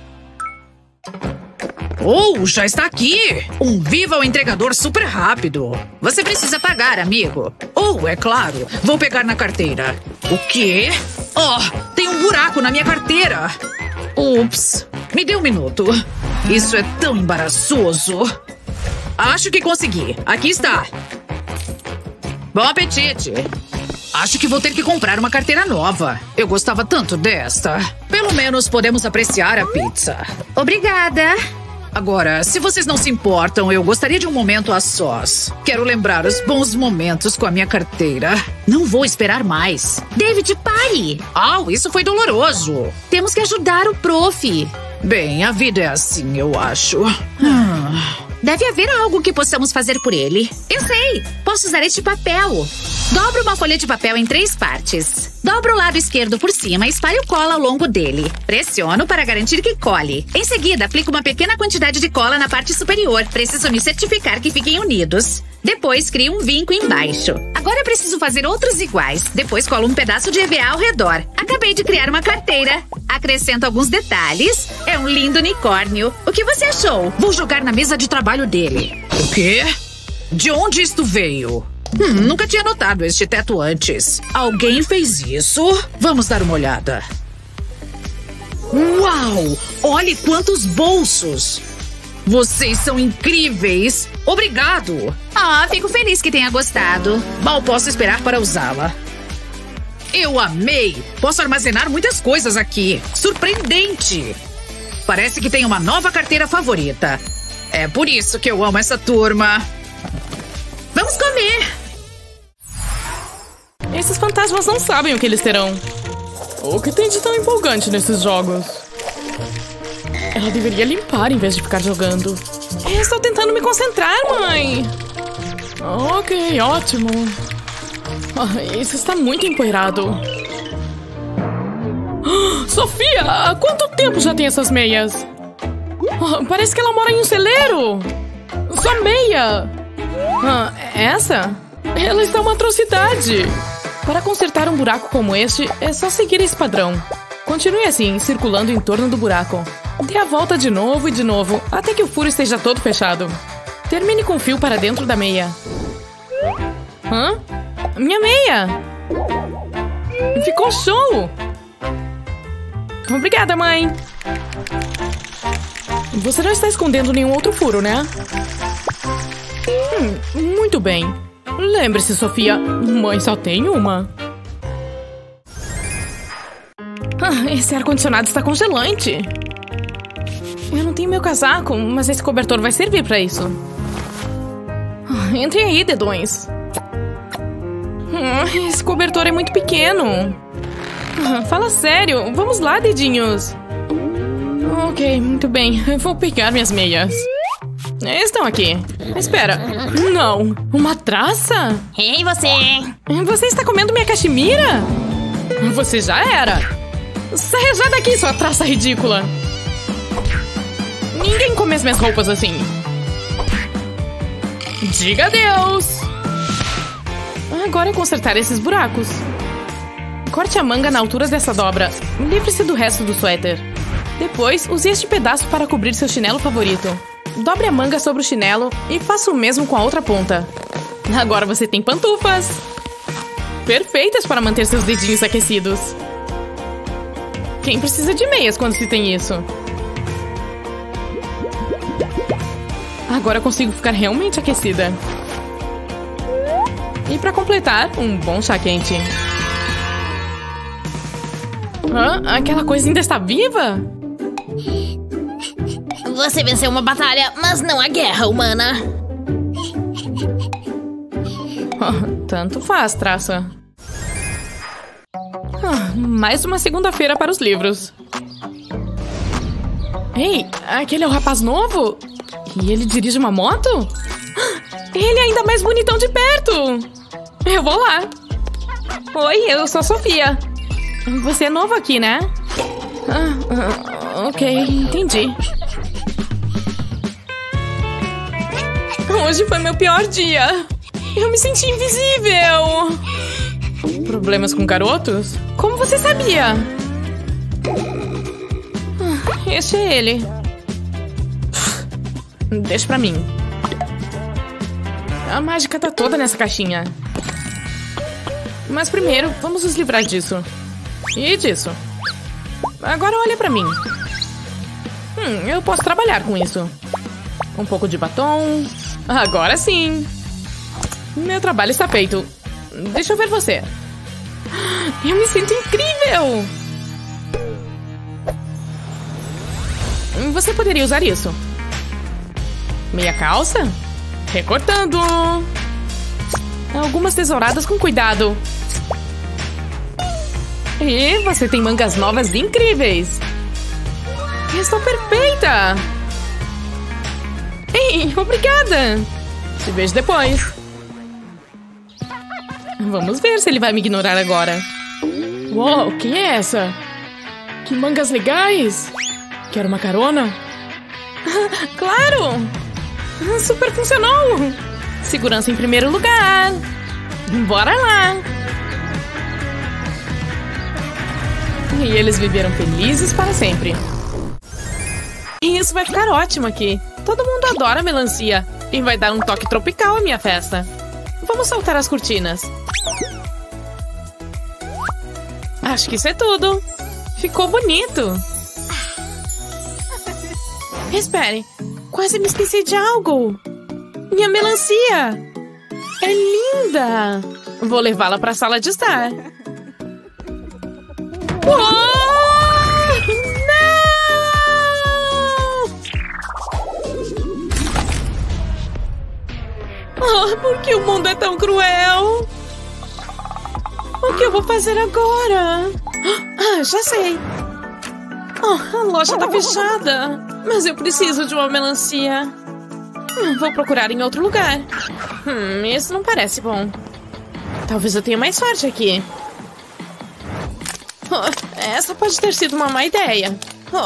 Oh, já está aqui! Um Viva o entregador super rápido. Você precisa pagar, amigo. Oh, é claro. Vou pegar na carteira. O quê? Oh, tem um buraco na minha carteira. Ups. Me dê um minuto. Isso é tão embaraçoso. Acho que consegui. Aqui está. Bom apetite. Acho que vou ter que comprar uma carteira nova. Eu gostava tanto desta. Pelo menos podemos apreciar a pizza. Obrigada. Agora, se vocês não se importam, eu gostaria de um momento a sós. Quero lembrar os bons momentos com a minha carteira. Não vou esperar mais. David, pare! Isso foi doloroso. Temos que ajudar o prof. Bem, a vida é assim, eu acho. Deve haver algo que possamos fazer por ele. Eu sei! Posso usar este papel. Dobra uma folha de papel em 3 partes. Dobra o lado esquerdo por cima e espalhe o cola ao longo dele. Pressiono para garantir que cole. Em seguida, aplico uma pequena quantidade de cola na parte superior. Preciso me certificar que fiquem unidos. Depois, crio um vinco embaixo. Agora preciso fazer outros iguais. Depois, colo um pedaço de EVA ao redor. Acabei de criar uma carteira. Acrescento alguns detalhes. É um lindo unicórnio. O que você achou? Vou jogar na mesa de trabalho dele. O quê? De onde isto veio? Nunca tinha notado este teto antes. Alguém fez isso? Vamos dar uma olhada. Uau! Olhe quantos bolsos! Vocês são incríveis! Obrigado! Fico feliz que tenha gostado. Mal posso esperar para usá-la. Eu amei! Posso armazenar muitas coisas aqui. Surpreendente! Parece que tem uma nova carteira favorita. É por isso que eu amo essa turma. Vamos comer! Esses fantasmas não sabem o que eles terão. O que tem de tão empolgante nesses jogos? Ela deveria limpar em vez de ficar jogando. Eu estou tentando me concentrar, mãe. Ok, ótimo. Isso está muito empoeirado. Sofia, há quanto tempo já tem essas meias? Parece que ela mora em um celeiro. Sua meia. Essa? Ela está uma atrocidade. Para consertar um buraco como este, é só seguir esse padrão. Continue assim, circulando em torno do buraco. Dê a volta de novo e de novo, até que o furo esteja todo fechado. Termine com o fio para dentro da meia. Minha meia! Ficou show! Obrigada, mãe! Você não está escondendo nenhum outro furo, né? Muito bem. Lembre-se, Sofia, mãe só tem uma. Esse ar-condicionado está congelante. Eu não tenho meu casaco, mas esse cobertor vai servir para isso. Entrem aí, dedões. Esse cobertor é muito pequeno. Fala sério, vamos lá, dedinhos. Ok, muito bem, eu vou pegar minhas meias. Estão aqui. Espera. Não. Uma traça? Ei, você! Você está comendo minha cachemira? Você já era. Saia já daqui, sua traça ridícula. Ninguém come as minhas roupas assim. Diga adeus. Agora é consertar esses buracos. Corte a manga na altura dessa dobra. Livre-se do resto do suéter. Depois, use este pedaço para cobrir seu chinelo favorito. Dobre a manga sobre o chinelo e faça o mesmo com a outra ponta. Agora você tem pantufas. Perfeitas para manter seus dedinhos aquecidos. Quem precisa de meias quando se tem isso? Agora eu consigo ficar realmente aquecida. E pra completar, um bom chá quente. Aquela coisa ainda está viva? Você venceu uma batalha, mas não a guerra, humana. Tanto faz, traça. Mais uma segunda-feira para os livros. Ei, aquele é o rapaz novo? E ele dirige uma moto? Ele é ainda mais bonitão de perto! Eu vou lá. Oi, eu sou a Sofia. Você é novo aqui, né? Ok, entendi. Hoje foi meu pior dia. Eu me senti invisível. Problemas com garotos? Como você sabia? Este é ele. Deixa pra mim. A mágica tá toda nessa caixinha. Mas primeiro, vamos nos livrar disso. E disso. Agora olha pra mim. Eu posso trabalhar com isso. Um pouco de batom. Agora sim. Meu trabalho está feito. Deixa eu ver você. Eu me sinto incrível! Você poderia usar isso. Meia calça? Recortando. Algumas tesouradas com cuidado. E você tem mangas novas incríveis. Estou perfeita! Ei, obrigada! Te vejo depois. Vamos ver se ele vai me ignorar agora. Uou, quem é essa? Que mangas legais! Quer uma carona? Claro! Super funcionou! Segurança em primeiro lugar! Bora lá! E eles viveram felizes para sempre. Isso vai ficar ótimo aqui. Todo mundo adora melancia. E vai dar um toque tropical à minha festa. Vamos soltar as cortinas. Acho que isso é tudo. Ficou bonito. Espere. Quase me esqueci de algo. Minha melancia. É linda. Vou levá-la para a sala de estar. Uou! Oh, por que o mundo é tão cruel? O que eu vou fazer agora? Já sei. A loja tá fechada. Mas eu preciso de uma melancia. Vou procurar em outro lugar. Isso não parece bom. Talvez eu tenha mais sorte aqui. Essa pode ter sido uma má ideia.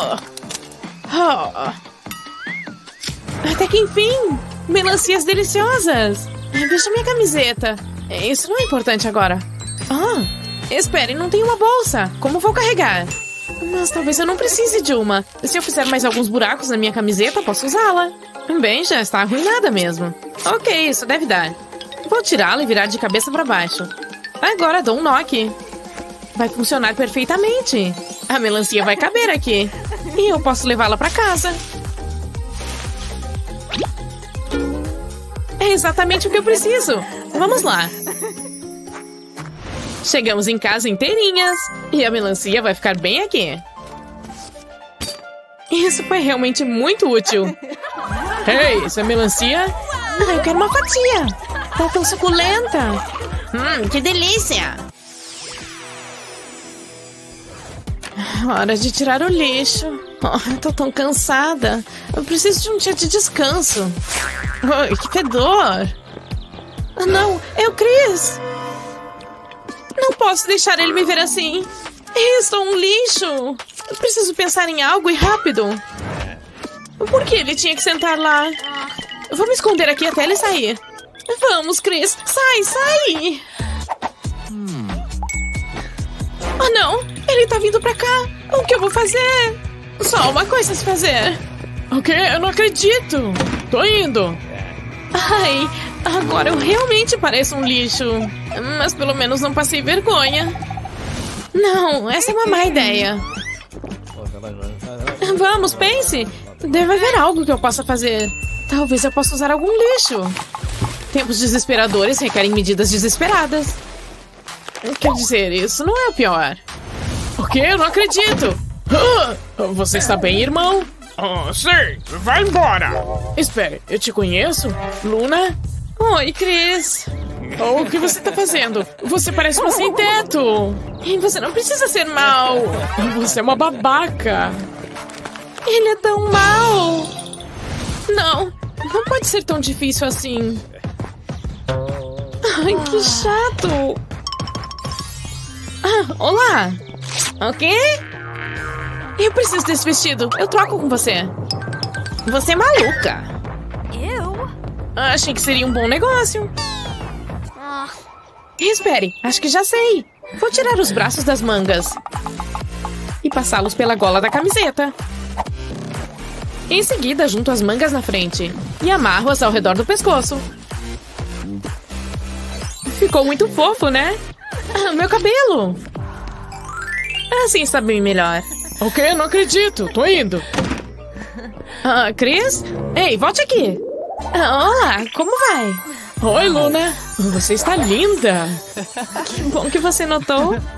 Até que enfim! Melancias deliciosas! Veja minha camiseta. Isso não é importante agora. Espere, não tem uma bolsa. Como vou carregar? Mas talvez eu não precise de uma. Se eu fizer mais alguns buracos na minha camiseta, posso usá-la. Bem, já está arruinada mesmo. Ok, isso deve dar. Vou tirá-la e virar de cabeça para baixo. Agora dou um nó aqui. Vai funcionar perfeitamente. A melancia vai caber aqui. E eu posso levá-la para casa. É exatamente o que eu preciso. Vamos lá. Chegamos em casa inteirinhas. E a melancia vai ficar bem aqui. Isso foi realmente muito útil. Ei, isso é melancia? Eu quero uma fatia. Tá tão suculenta. Que delícia. Hora de tirar o lixo. Tô tão cansada. Eu preciso de um dia de descanso. Que fedor. Não, é o Chris. Não posso deixar ele me ver assim. Estou um lixo. Eu preciso pensar em algo e rápido. Por que ele tinha que sentar lá? Vou me esconder aqui até ele sair. Vamos, Chris. Sai. Oh, não. Ele tá vindo pra cá. O que eu vou fazer? Só uma coisa a se fazer. O quê? Eu não acredito. Tô indo. Ai, agora eu realmente pareço um lixo. Mas pelo menos não passei vergonha. Não, essa é uma má ideia. Vamos, pense. Deve haver algo que eu possa fazer. Talvez eu possa usar algum lixo. Tempos desesperadores requerem medidas desesperadas. Quer dizer, isso não é o pior. O quê? Eu não acredito! Você está bem, irmão? Sim, vai embora! Espere, eu te conheço? Luna? Oi, Chris. O que você está fazendo? Você parece uma sem-teto. E você não precisa ser mau. Você é uma babaca. Ele é tão mau. Não pode ser tão difícil assim. Ai, que chato. Olá. O quê? Eu preciso desse vestido. Eu troco com você. Você é maluca. Achei que seria um bom negócio. Espere, acho que já sei. Vou tirar os braços das mangas e passá-los pela gola da camiseta. Em seguida, junto as mangas na frente e amarro-as ao redor do pescoço. Ficou muito fofo, né? Meu cabelo. Assim está bem melhor. O quê? Não acredito. Tô indo. Chris? Ei, volte aqui. Olá, como vai? Oi, Luna. Você está linda. Que bom que você notou.